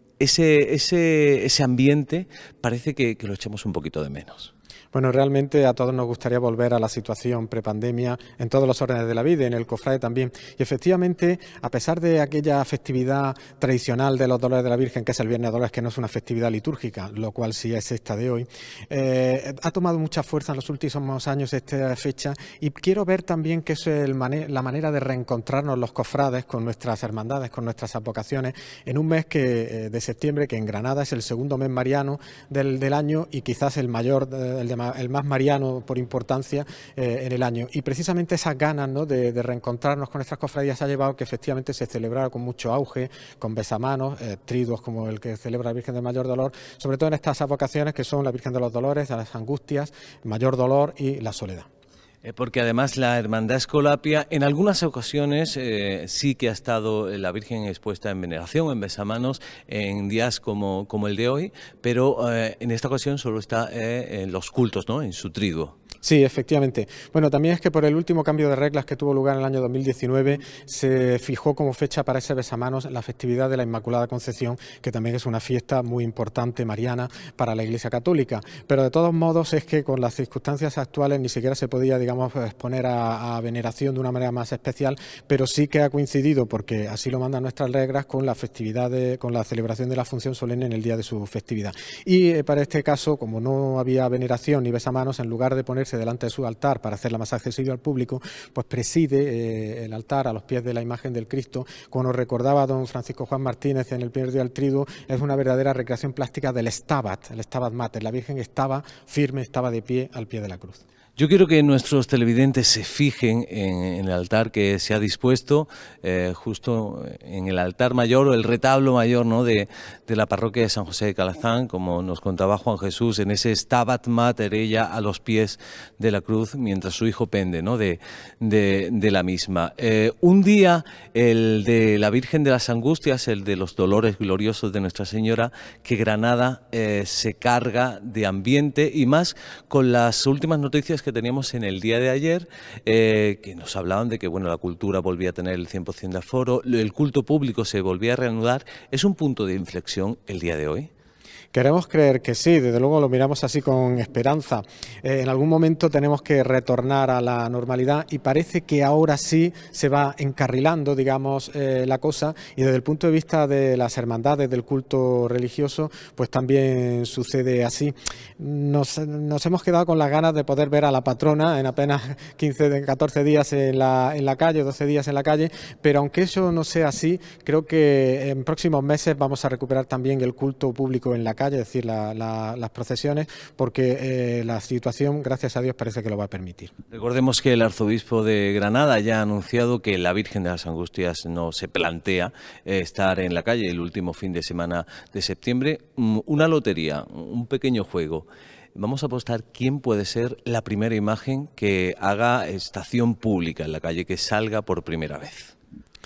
ese, ese, ese ambiente parece que, que lo echamos un poquito de menos. Bueno, realmente a todos nos gustaría volver a la situación prepandemia en todos los órdenes de la vida, en el cofrade también. Y efectivamente, a pesar de aquella festividad tradicional de los Dolores de la Virgen, que es el Viernes de Dolores, que no es una festividad litúrgica, lo cual sí es esta de hoy, eh, ha tomado mucha fuerza en los últimos años esta fecha y quiero ver también que es el mane la manera de reencontrarnos los cofrades con nuestras hermandades, con nuestras advocaciones, en un mes que, eh, de septiembre, que en Granada es el segundo mes mariano del, del año y quizás el mayor, el de el más mariano por importancia eh, en el año. Y precisamente esas ganas, ¿no?, de, de reencontrarnos con nuestras cofradías ha llevado que efectivamente se celebrara con mucho auge, con besamanos, eh, triduos como el que celebra la Virgen del Mayor Dolor, sobre todo en estas advocaciones que son la Virgen de los Dolores, de las Angustias, Mayor Dolor y la Soledad. Porque además la Hermandad Escolapia en algunas ocasiones eh, sí que ha estado la Virgen expuesta en veneración, en besamanos, en días como, como el de hoy, pero eh, en esta ocasión solo está eh, en los cultos, ¿no?, en su triduo. Sí, efectivamente. Bueno, también es que por el último cambio de reglas que tuvo lugar en el año dos mil diecinueve se fijó como fecha para ese besamanos la festividad de la Inmaculada Concepción, que también es una fiesta muy importante mariana para la Iglesia Católica. Pero de todos modos es que con las circunstancias actuales ni siquiera se podía, digamos, exponer a, a veneración de una manera más especial, pero sí que ha coincidido, porque así lo mandan nuestras reglas, con la festividad, de, con la celebración de la función solemne en el día de su festividad. Y eh, para este caso, como no había veneración ni besamanos, en lugar de ponerse delante de su altar para hacerla más accesible al público, pues preside eh, el altar a los pies de la imagen del Cristo. Como nos recordaba don Francisco Juan Martínez en el primer día del triduo, es una verdadera recreación plástica del Stabat, el Stabat Mater. La Virgen estaba firme, estaba de pie al pie de la cruz. Yo quiero que nuestros televidentes se fijen en, en el altar que se ha dispuesto eh, justo en el altar mayor o el retablo mayor, ¿no?, de, de la parroquia de San José de Calasanz, como nos contaba Juan Jesús, en ese Stabat Mater, ella a los pies de la cruz mientras su hijo pende, ¿no?, de, de, de la misma. Eh, un día el de la Virgen de las Angustias, el de los Dolores Gloriosos de Nuestra Señora, que Granada eh, se carga de ambiente y más con las últimas noticias que teníamos en el día de ayer, eh, que nos hablaban de que bueno, la cultura volvía a tener el cien por cien de aforo, el culto público se volvía a reanudar. ¿Es un punto de inflexión el día de hoy? Queremos creer que sí, desde luego lo miramos así con esperanza. Eh, en algún momento tenemos que retornar a la normalidad y parece que ahora sí se va encarrilando, digamos, eh, la cosa, y desde el punto de vista de las hermandades del culto religioso, pues también sucede así. Nos, nos hemos quedado con las ganas de poder ver a la patrona en apenas quince, catorce días en la, en la calle, doce días en la calle, pero aunque eso no sea así, creo que en próximos meses vamos a recuperar también el culto público en la calle, es decir, la, la, las procesiones, porque eh, la situación, gracias a Dios, parece que lo va a permitir. Recordemos que el arzobispo de Granada ya ha anunciado que la Virgen de las Angustias no se plantea eh, estar en la calle el último fin de semana de septiembre. Una lotería, un pequeño juego. Vamos a apostar quién puede ser la primera imagen que haga estación pública en la calle, que salga por primera vez.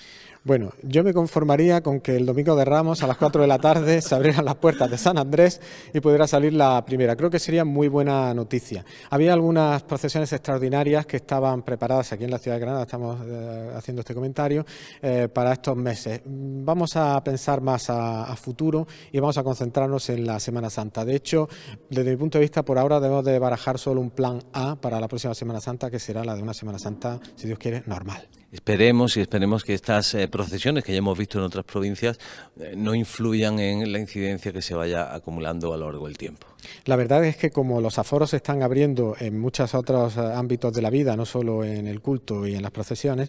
Bueno, yo me conformaría con que el domingo de Ramos a las cuatro de la tarde se abrieran las puertas de San Andrés y pudiera salir la primera. Creo que sería muy buena noticia. Había algunas procesiones extraordinarias que estaban preparadas aquí en la ciudad de Granada, estamos eh, haciendo este comentario, eh, para estos meses. Vamos a pensar más a, a futuro y vamos a concentrarnos en la Semana Santa. De hecho, desde mi punto de vista, por ahora debemos de barajar solo un plan A para la próxima Semana Santa, que será la de una Semana Santa, si Dios quiere, normal. Esperemos y esperemos que estas eh, procesiones que ya hemos visto en otras provincias eh, no influyan en la incidencia que se vaya acumulando a lo largo del tiempo. La verdad es que como los aforos se están abriendo en muchos otros ámbitos de la vida, no solo en el culto y en las procesiones,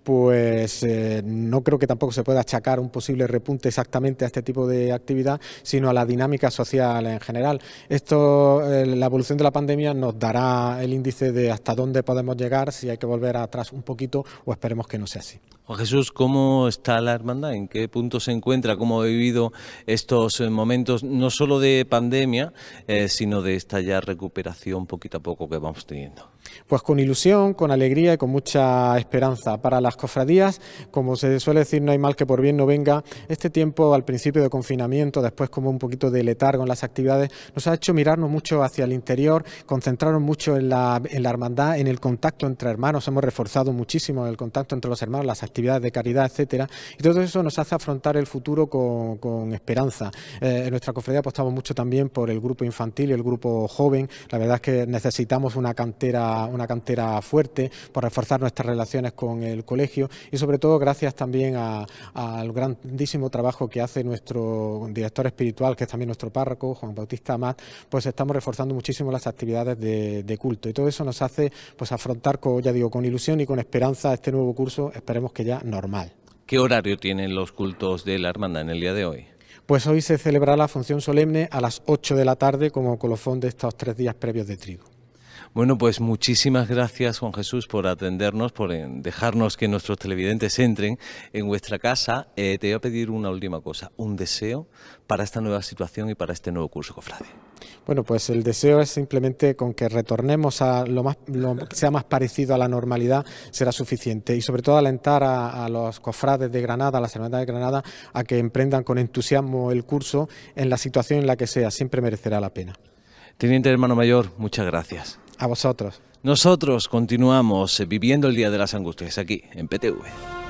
pues eh, no creo que tampoco se pueda achacar un posible repunte exactamente a este tipo de actividad, sino a la dinámica social en general. Esto, eh, la evolución de la pandemia nos dará el índice de hasta dónde podemos llegar, si hay que volver atrás un poquito o esperemos que no sea así. Juan Jesús, ¿cómo está la hermandad? ¿En qué punto se encuentra? ¿Cómo ha vivido estos momentos no solo de pandemia, eh, sino de esta ya recuperación poquito a poco que vamos teniendo? Pues con ilusión, con alegría y con mucha esperanza. Para las cofradías, como se suele decir, no hay mal que por bien no venga. Este tiempo, al principio de confinamiento, después como un poquito de letargo en las actividades, nos ha hecho mirarnos mucho hacia el interior, concentrarnos mucho en la, en la hermandad, en el contacto entre hermanos. Hemos reforzado muchísimo el contacto entre los hermanos, las actividades de caridad, etcétera. Y todo eso nos hace afrontar el futuro con, con esperanza. Eh, en nuestra cofradía apostamos mucho también por el grupo infantil y el grupo joven. La verdad es que necesitamos una cantera una cantera fuerte por reforzar nuestras relaciones con el colegio y sobre todo gracias también a, a, al grandísimo trabajo que hace nuestro director espiritual, que es también nuestro párroco, Juan Bautista Amat, pues estamos reforzando muchísimo las actividades de, de culto y todo eso nos hace pues afrontar, con, ya digo, con ilusión y con esperanza este nuevo curso, esperemos que ya normal. ¿Qué horario tienen los cultos de la hermandad en el día de hoy? Pues hoy se celebrará la función solemne a las ocho de la tarde como colofón de estos tres días previos de trigo. Bueno, pues muchísimas gracias, Juan Jesús, por atendernos, por dejarnos que nuestros televidentes entren en vuestra casa. Eh, te voy a pedir una última cosa, un deseo para esta nueva situación y para este nuevo curso, cofrade. Bueno, pues el deseo es simplemente con que retornemos a lo más, lo que sea más parecido a la normalidad será suficiente y sobre todo alentar a, a los cofrades de Granada, a las hermandades de Granada, a que emprendan con entusiasmo el curso en la situación en la que sea, siempre merecerá la pena. Teniente Hermano Mayor, muchas gracias. A vosotros. Nosotros continuamos viviendo el Día de las Angustias aquí en P T V.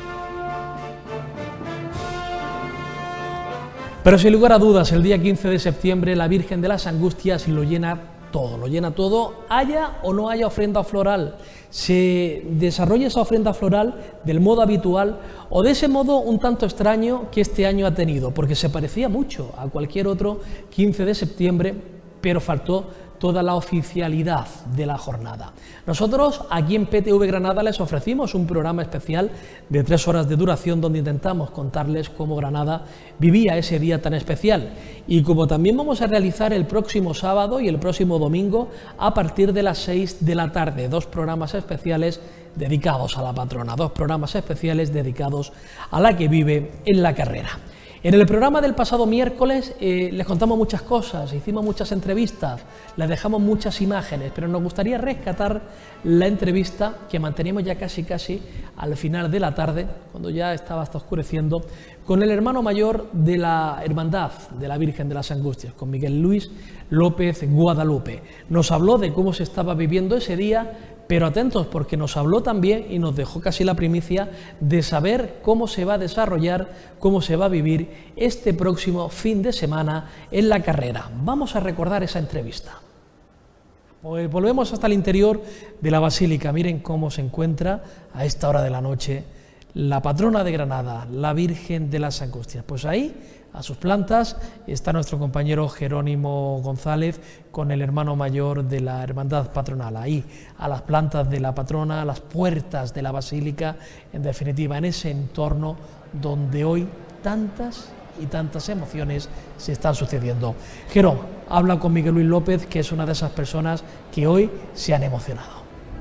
Pero sin lugar a dudas, el día quince de septiembre la Virgen de las Angustias lo llena todo, lo llena todo, haya o no haya ofrenda floral, se desarrolla esa ofrenda floral del modo habitual o de ese modo un tanto extraño que este año ha tenido, porque se parecía mucho a cualquier otro quince de septiembre, pero faltó toda la oficialidad de la jornada. Nosotros aquí en P T V Granada les ofrecimos un programa especial de tres horas de duración donde intentamos contarles cómo Granada vivía ese día tan especial y como también vamos a realizar el próximo sábado y el próximo domingo a partir de las seis de la tarde, dos programas especiales dedicados a la patrona, dos programas especiales dedicados a la que vive en la carrera. En el programa del pasado miércoles eh, les contamos muchas cosas, hicimos muchas entrevistas, les dejamos muchas imágenes, pero nos gustaría rescatar la entrevista que manteníamos ya casi casi al final de la tarde, cuando ya estaba hasta oscureciendo, con el hermano mayor de la Hermandad de la Virgen de las Angustias, con Miguel Luis López Guadalupe. Nos habló de cómo se estaba viviendo ese día, pero atentos porque nos habló también y nos dejó casi la primicia de saber cómo se va a desarrollar, cómo se va a vivir este próximo fin de semana en la carrera. Vamos a recordar esa entrevista. Pues volvemos hasta el interior de la Basílica. Miren cómo se encuentra a esta hora de la noche la patrona de Granada, la Virgen de las Angustias. Pues ahí, a sus plantas, está nuestro compañero Jerónimo González con el hermano mayor de la Hermandad Patronal. Ahí, a las plantas de la patrona, a las puertas de la Basílica, en definitiva, en ese entorno donde hoy tantas y tantas emociones se están sucediendo. Jerón, habla con Miguel Luis López, que es una de esas personas que hoy se han emocionado.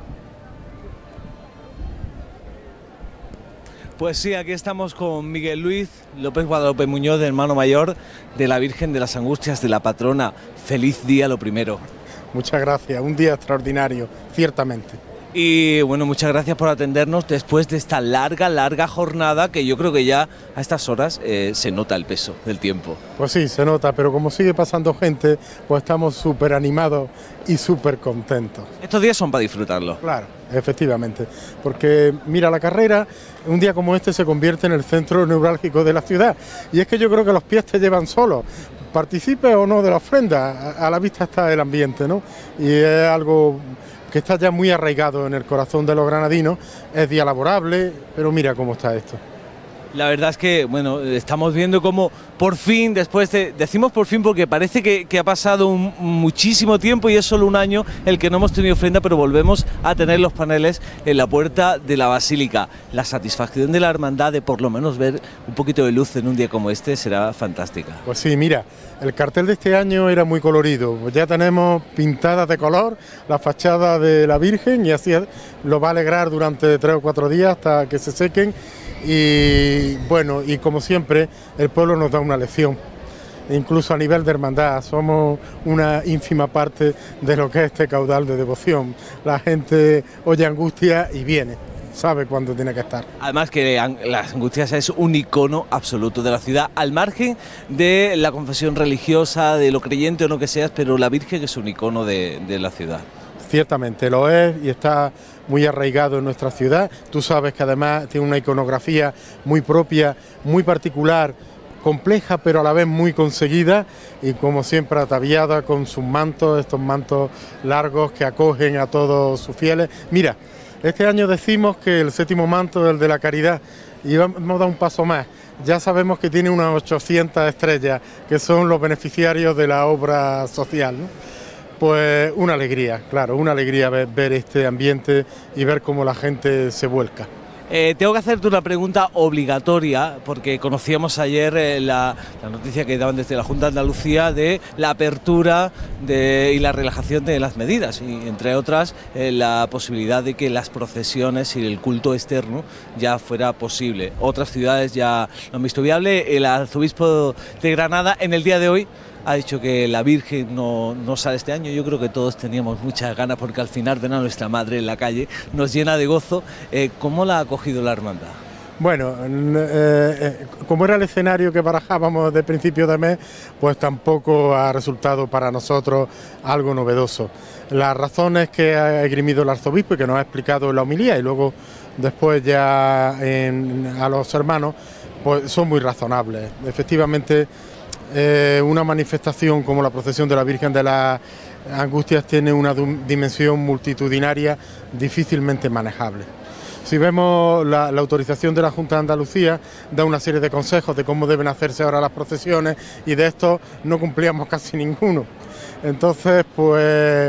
Pues sí, aquí estamos con Miguel Luis López Guadalupe Muñoz, de hermano mayor de la Virgen de las Angustias, de la patrona. Feliz día, lo primero. Muchas gracias, un día extraordinario, ciertamente. Y bueno, muchas gracias por atendernos después de esta larga, larga jornada que yo creo que ya a estas horas eh, se nota el peso del tiempo. Pues sí, se nota, pero como sigue pasando gente, pues estamos súper animados y súper contentos. Estos días son para disfrutarlo. Claro, efectivamente, porque mira, la carrera, un día como este se convierte en el centro neurálgico de la ciudad, y es que yo creo que los pies te llevan solos, participe o no de la ofrenda, a, a la vista está el ambiente, ¿no? Y es algo que está ya muy arraigado en el corazón de los granadinos, es día laborable, pero mira cómo está esto. La verdad es que, bueno, estamos viendo cómo por fin, después de, decimos por fin porque parece que, que ha pasado un, muchísimo tiempo y es solo un año el que no hemos tenido ofrenda, pero volvemos a tener los paneles en la puerta de la basílica. La satisfacción de la hermandad de por lo menos ver un poquito de luz en un día como este será fantástica. Pues sí, mira, el cartel de este año era muy colorido, ya tenemos pintadas de color la fachada de la Virgen y así lo va a alegrar durante tres o cuatro días hasta que se sequen. Y bueno, y como siempre, el pueblo nos da una lección, incluso a nivel de hermandad, somos una ínfima parte de lo que es este caudal de devoción. La gente oye Angustias y viene, sabe cuándo tiene que estar. Además que las Angustias es un icono absoluto de la ciudad, al margen de la confesión religiosa, de lo creyente o no que seas, pero la Virgen es un icono de, de la ciudad. Ciertamente lo es y está muy arraigado en nuestra ciudad. Tú sabes que además tiene una iconografía muy propia, muy particular, compleja pero a la vez muy conseguida y como siempre ataviada con sus mantos, estos mantos largos que acogen a todos sus fieles. Mira, este año decimos que el séptimo manto es el de la caridad y vamos a dar un paso más. Ya sabemos que tiene unas ochocientas estrellas que son los beneficiarios de la obra social, ¿no? Pues una alegría, claro, una alegría ver, ver este ambiente y ver cómo la gente se vuelca. Eh, tengo que hacerte una pregunta obligatoria, porque conocíamos ayer eh, la, la noticia que daban desde la Junta de Andalucía de la apertura de, y la relajación de las medidas, y entre otras eh, la posibilidad de que las procesiones y el culto externo ya fuera posible. Otras ciudades ya lo han visto viable. El arzobispo de Granada en el día de hoy ha dicho que la Virgen no, no sale este año. Yo creo que todos teníamos muchas ganas porque al final ver a nuestra madre en la calle nos llena de gozo. Eh, ¿Cómo la ha acogido la hermandad? Bueno, eh, como era el escenario que barajábamos de principio de mes, pues tampoco ha resultado para nosotros algo novedoso. Las razones que ha esgrimido el arzobispo y que nos ha explicado en la homilía y luego después ya en, a los hermanos, pues son muy razonables. Efectivamente, Eh, una manifestación como la procesión de la Virgen de las Angustias tiene una dimensión multitudinaria difícilmente manejable. Si vemos la, la autorización de la Junta de Andalucía, da una serie de consejos de cómo deben hacerse ahora las procesiones y de estos no cumplíamos casi ninguno. Entonces, pues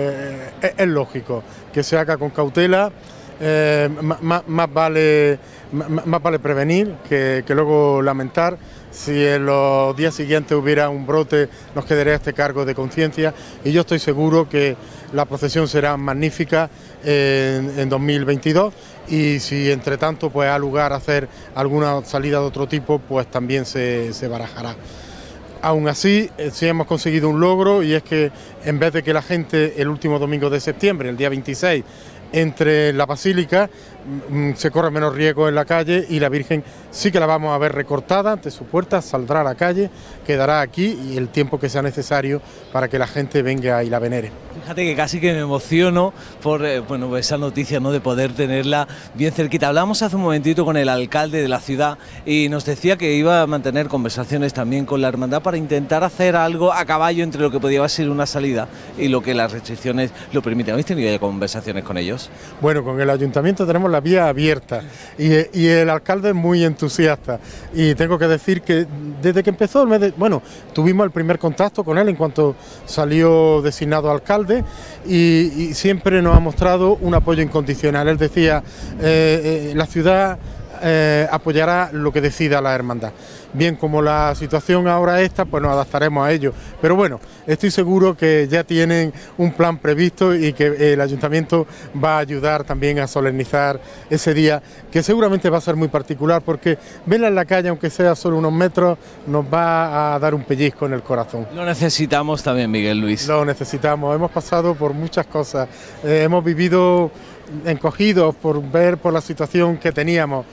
es, es lógico que se haga con cautela. Eh, más, más, vale, más, más vale prevenir que, que luego lamentar. Si en los días siguientes hubiera un brote, nos quedaría este cargo de conciencia y yo estoy seguro que la procesión será magnífica en, en dos mil veintidós y si entre tanto pues ha lugar a hacer alguna salida de otro tipo, pues también se, se barajará. Aún así, sí hemos conseguido un logro y es que en vez de que la gente el último domingo de septiembre, el día veintiséis, entre en la basílica, se corre menos riesgo en la calle y la Virgen sí que la vamos a ver recortada ante su puerta, saldrá a la calle, quedará aquí y el tiempo que sea necesario para que la gente venga y la venere. Fíjate que casi que me emociono por eh, bueno, esa noticia, ¿no?, de poder tenerla bien cerquita. Hablábamos hace un momentito con el alcalde de la ciudad y nos decía que iba a mantener conversaciones también con la hermandad para intentar hacer algo a caballo entre lo que podía ser una salida y lo que las restricciones lo permiten. ¿Habéis tenido ya conversaciones con ellos? Bueno, con el ayuntamiento tenemos la vía abierta y, y el alcalde es muy entusiasta y tengo que decir que desde que empezó el mes de, bueno, tuvimos el primer contacto con él en cuanto salió designado alcalde y, y siempre nos ha mostrado un apoyo incondicional. Él decía, eh, eh, la ciudad eh, apoyará lo que decida la hermandad. Bien, como la situación ahora es esta, pues nos adaptaremos a ello. Pero bueno, estoy seguro que ya tienen un plan previsto y que el ayuntamiento va a ayudar también a solemnizar ese día, que seguramente va a ser muy particular, porque verla en la calle, aunque sea solo unos metros, nos va a dar un pellizco en el corazón. Lo necesitamos también, Miguel Luis. Lo necesitamos, hemos pasado por muchas cosas, eh, hemos vivido encogidos por ver por la situación que teníamos.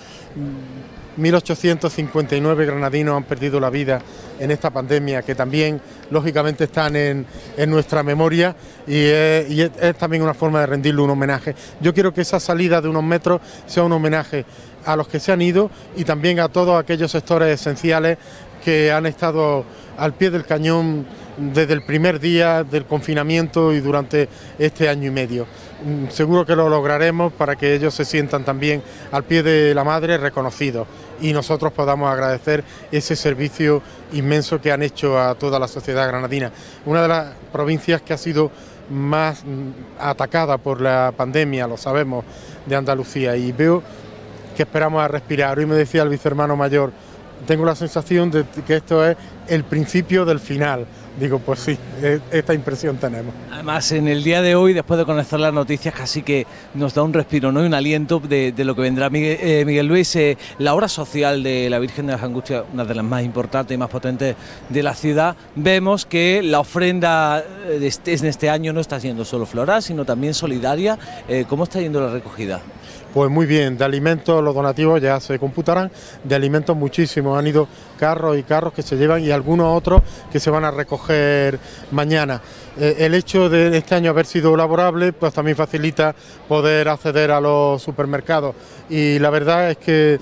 mil ochocientos cincuenta y nueve granadinos han perdido la vida en esta pandemia, que también lógicamente están en, en nuestra memoria, y, es, y es, es también una forma de rendirle un homenaje. Yo quiero que esa salida de unos metros sea un homenaje a los que se han ido y también a todos aquellos sectores esenciales que han estado al pie del cañón desde el primer día del confinamiento y durante este año y medio. Seguro que lo lograremos para que ellos se sientan también al pie de la madre reconocidos y nosotros podamos agradecer ese servicio inmenso que han hecho a toda la sociedad granadina. Una de las provincias que ha sido más atacada por la pandemia, lo sabemos, de Andalucía, y veo que esperamos a respirar. Hoy me decía el vicehermano mayor, tengo la sensación de que esto es el principio del final. Digo, pues sí, esta impresión tenemos. Además, en el día de hoy, después de conocer las noticias, casi que nos da un respiro, ¿no? Y un aliento de, de lo que vendrá. Miguel, eh, Miguel Luis, eh, la obra social de la Virgen de las Angustias, una de las más importantes y más potentes de la ciudad, vemos que la ofrenda de este, en este año no está siendo solo floral, sino también solidaria. Eh, ¿Cómo está yendo la recogida? Pues muy bien, de alimentos los donativos ya se computarán, de alimentos muchísimos, han ido carros y carros que se llevan y algunos otros que se van a recoger mañana. Eh, el hecho de este año haber sido laborable pues también facilita poder acceder a los supermercados, y la verdad es que,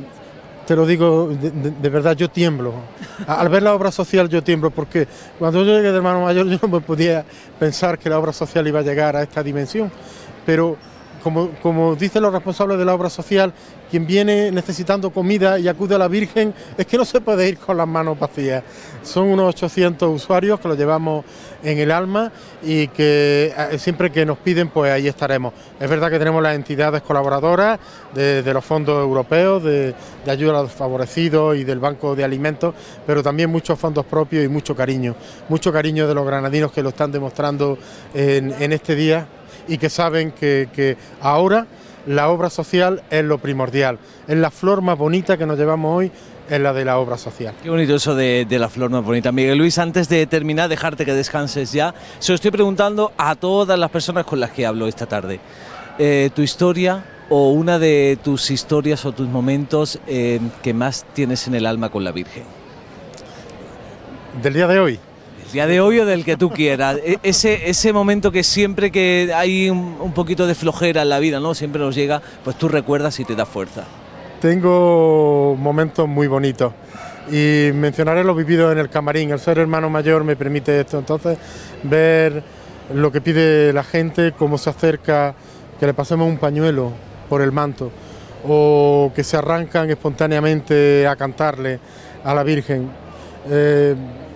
te lo digo, de, de, de verdad yo tiemblo. Al ver la obra social yo tiemblo, porque cuando yo llegué de hermano mayor yo no me podía pensar que la obra social iba a llegar a esta dimensión, pero Como, como dicen los responsables de la obra social, quien viene necesitando comida y acude a la Virgen es que no se puede ir con las manos vacías. Son unos ochocientos usuarios que lo llevamos en el alma y que siempre que nos piden, pues ahí estaremos. Es verdad que tenemos las entidades colaboradoras de, de los fondos europeos, de, de ayuda a los desfavorecidos y del Banco de Alimentos, pero también muchos fondos propios y mucho cariño. Mucho cariño de los granadinos que lo están demostrando en, en este día, y que saben que, que ahora la obra social es lo primordial, es la flor más bonita que nos llevamos hoy, es la de la obra social. Qué bonito eso de, de la flor más bonita. Miguel Luis, antes de terminar, dejarte que descanses ya, se lo estoy preguntando a todas las personas con las que hablo esta tarde. Eh, tu historia o una de tus historias o tus momentos eh, que más tienes en el alma con la Virgen. ¿Del día de hoy? Día de hoy o del que tú quieras, ese, ese momento que siempre que hay un, un poquito de flojera en la vida, ¿no? Siempre nos llega, pues tú recuerdas y te da fuerza. Tengo momentos muy bonitos y mencionaré lo vivido en el camarín. El ser hermano mayor me permite esto, entonces ver lo que pide la gente, cómo se acerca, que le pasemos un pañuelo por el manto o que se arrancan espontáneamente a cantarle a la Virgen. Eh,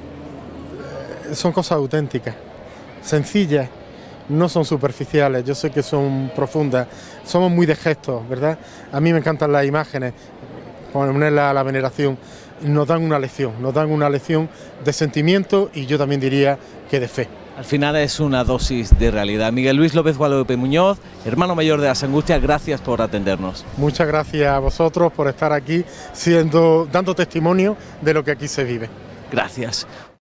Son cosas auténticas, sencillas, no son superficiales, yo sé que son profundas, somos muy de gestos, ¿verdad? A mí me encantan las imágenes, ponerla a la veneración, nos dan una lección, nos dan una lección de sentimiento y yo también diría que de fe. Al final es una dosis de realidad. Miguel Luis López Guadalupe Muñoz, hermano mayor de las Angustias, gracias por atendernos. Muchas gracias a vosotros por estar aquí, siendo, dando testimonio de lo que aquí se vive. Gracias.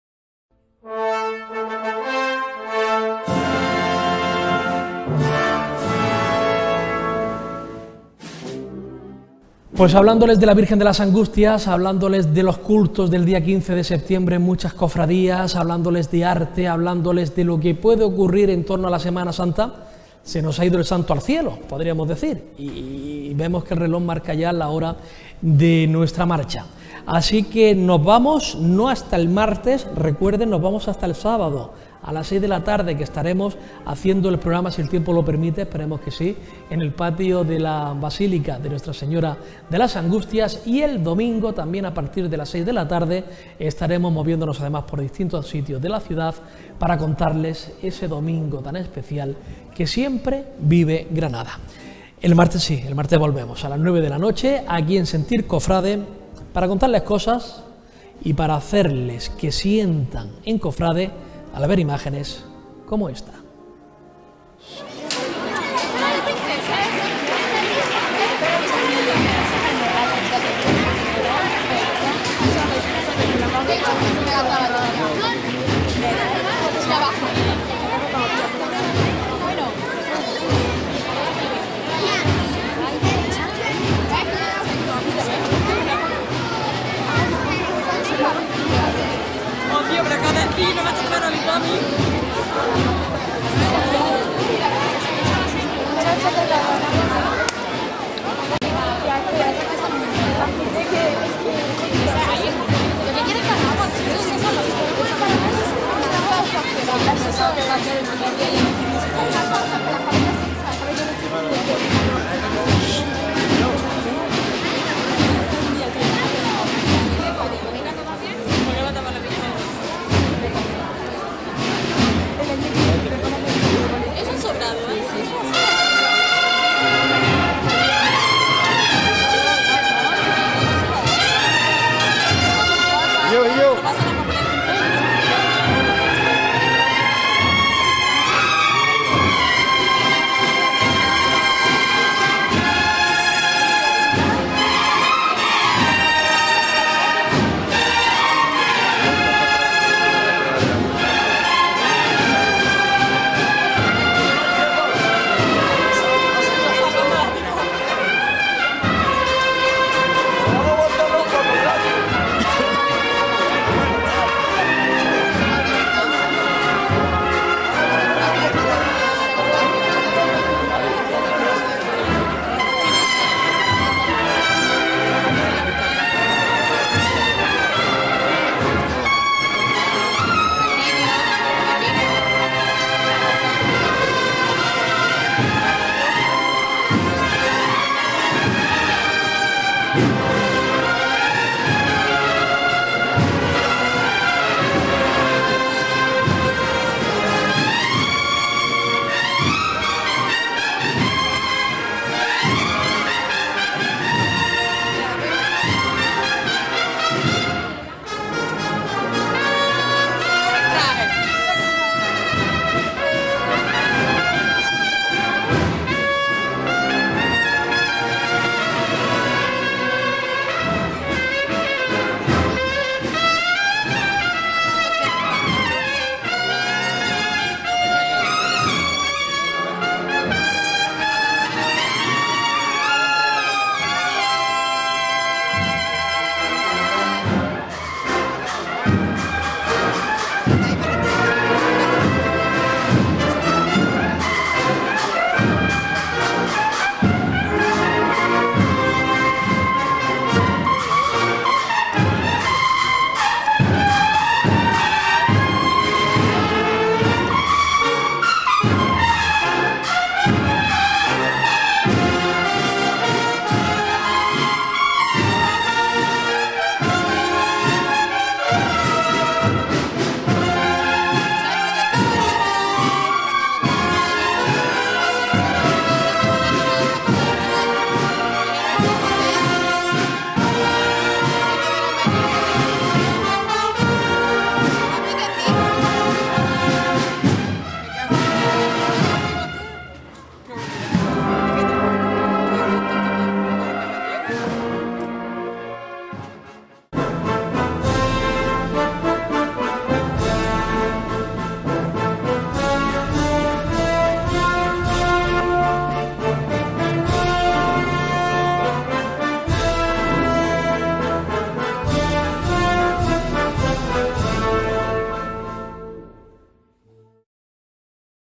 Pues hablándoles de la Virgen de las Angustias, hablándoles de los cultos del día quince de septiembre en muchas cofradías, hablándoles de arte, hablándoles de lo que puede ocurrir en torno a la Semana Santa, se nos ha ido el santo al cielo, podríamos decir, y vemos que el reloj marca ya la hora de nuestra marcha. Así que nos vamos, no hasta el martes, recuerden, nos vamos hasta el sábado, a las seis de la tarde, que estaremos haciendo el programa, si el tiempo lo permite, esperemos que sí, en el patio de la Basílica de Nuestra Señora de las Angustias, y el domingo también a partir de las seis de la tarde estaremos moviéndonos además por distintos sitios de la ciudad para contarles ese domingo tan especial que siempre vive Granada. El martes sí, el martes volvemos a las nueve de la noche aquí en Sentir Cofrade para contarles cosas y para hacerles que sientan en Cofrade al ver imágenes como esta. Gracias.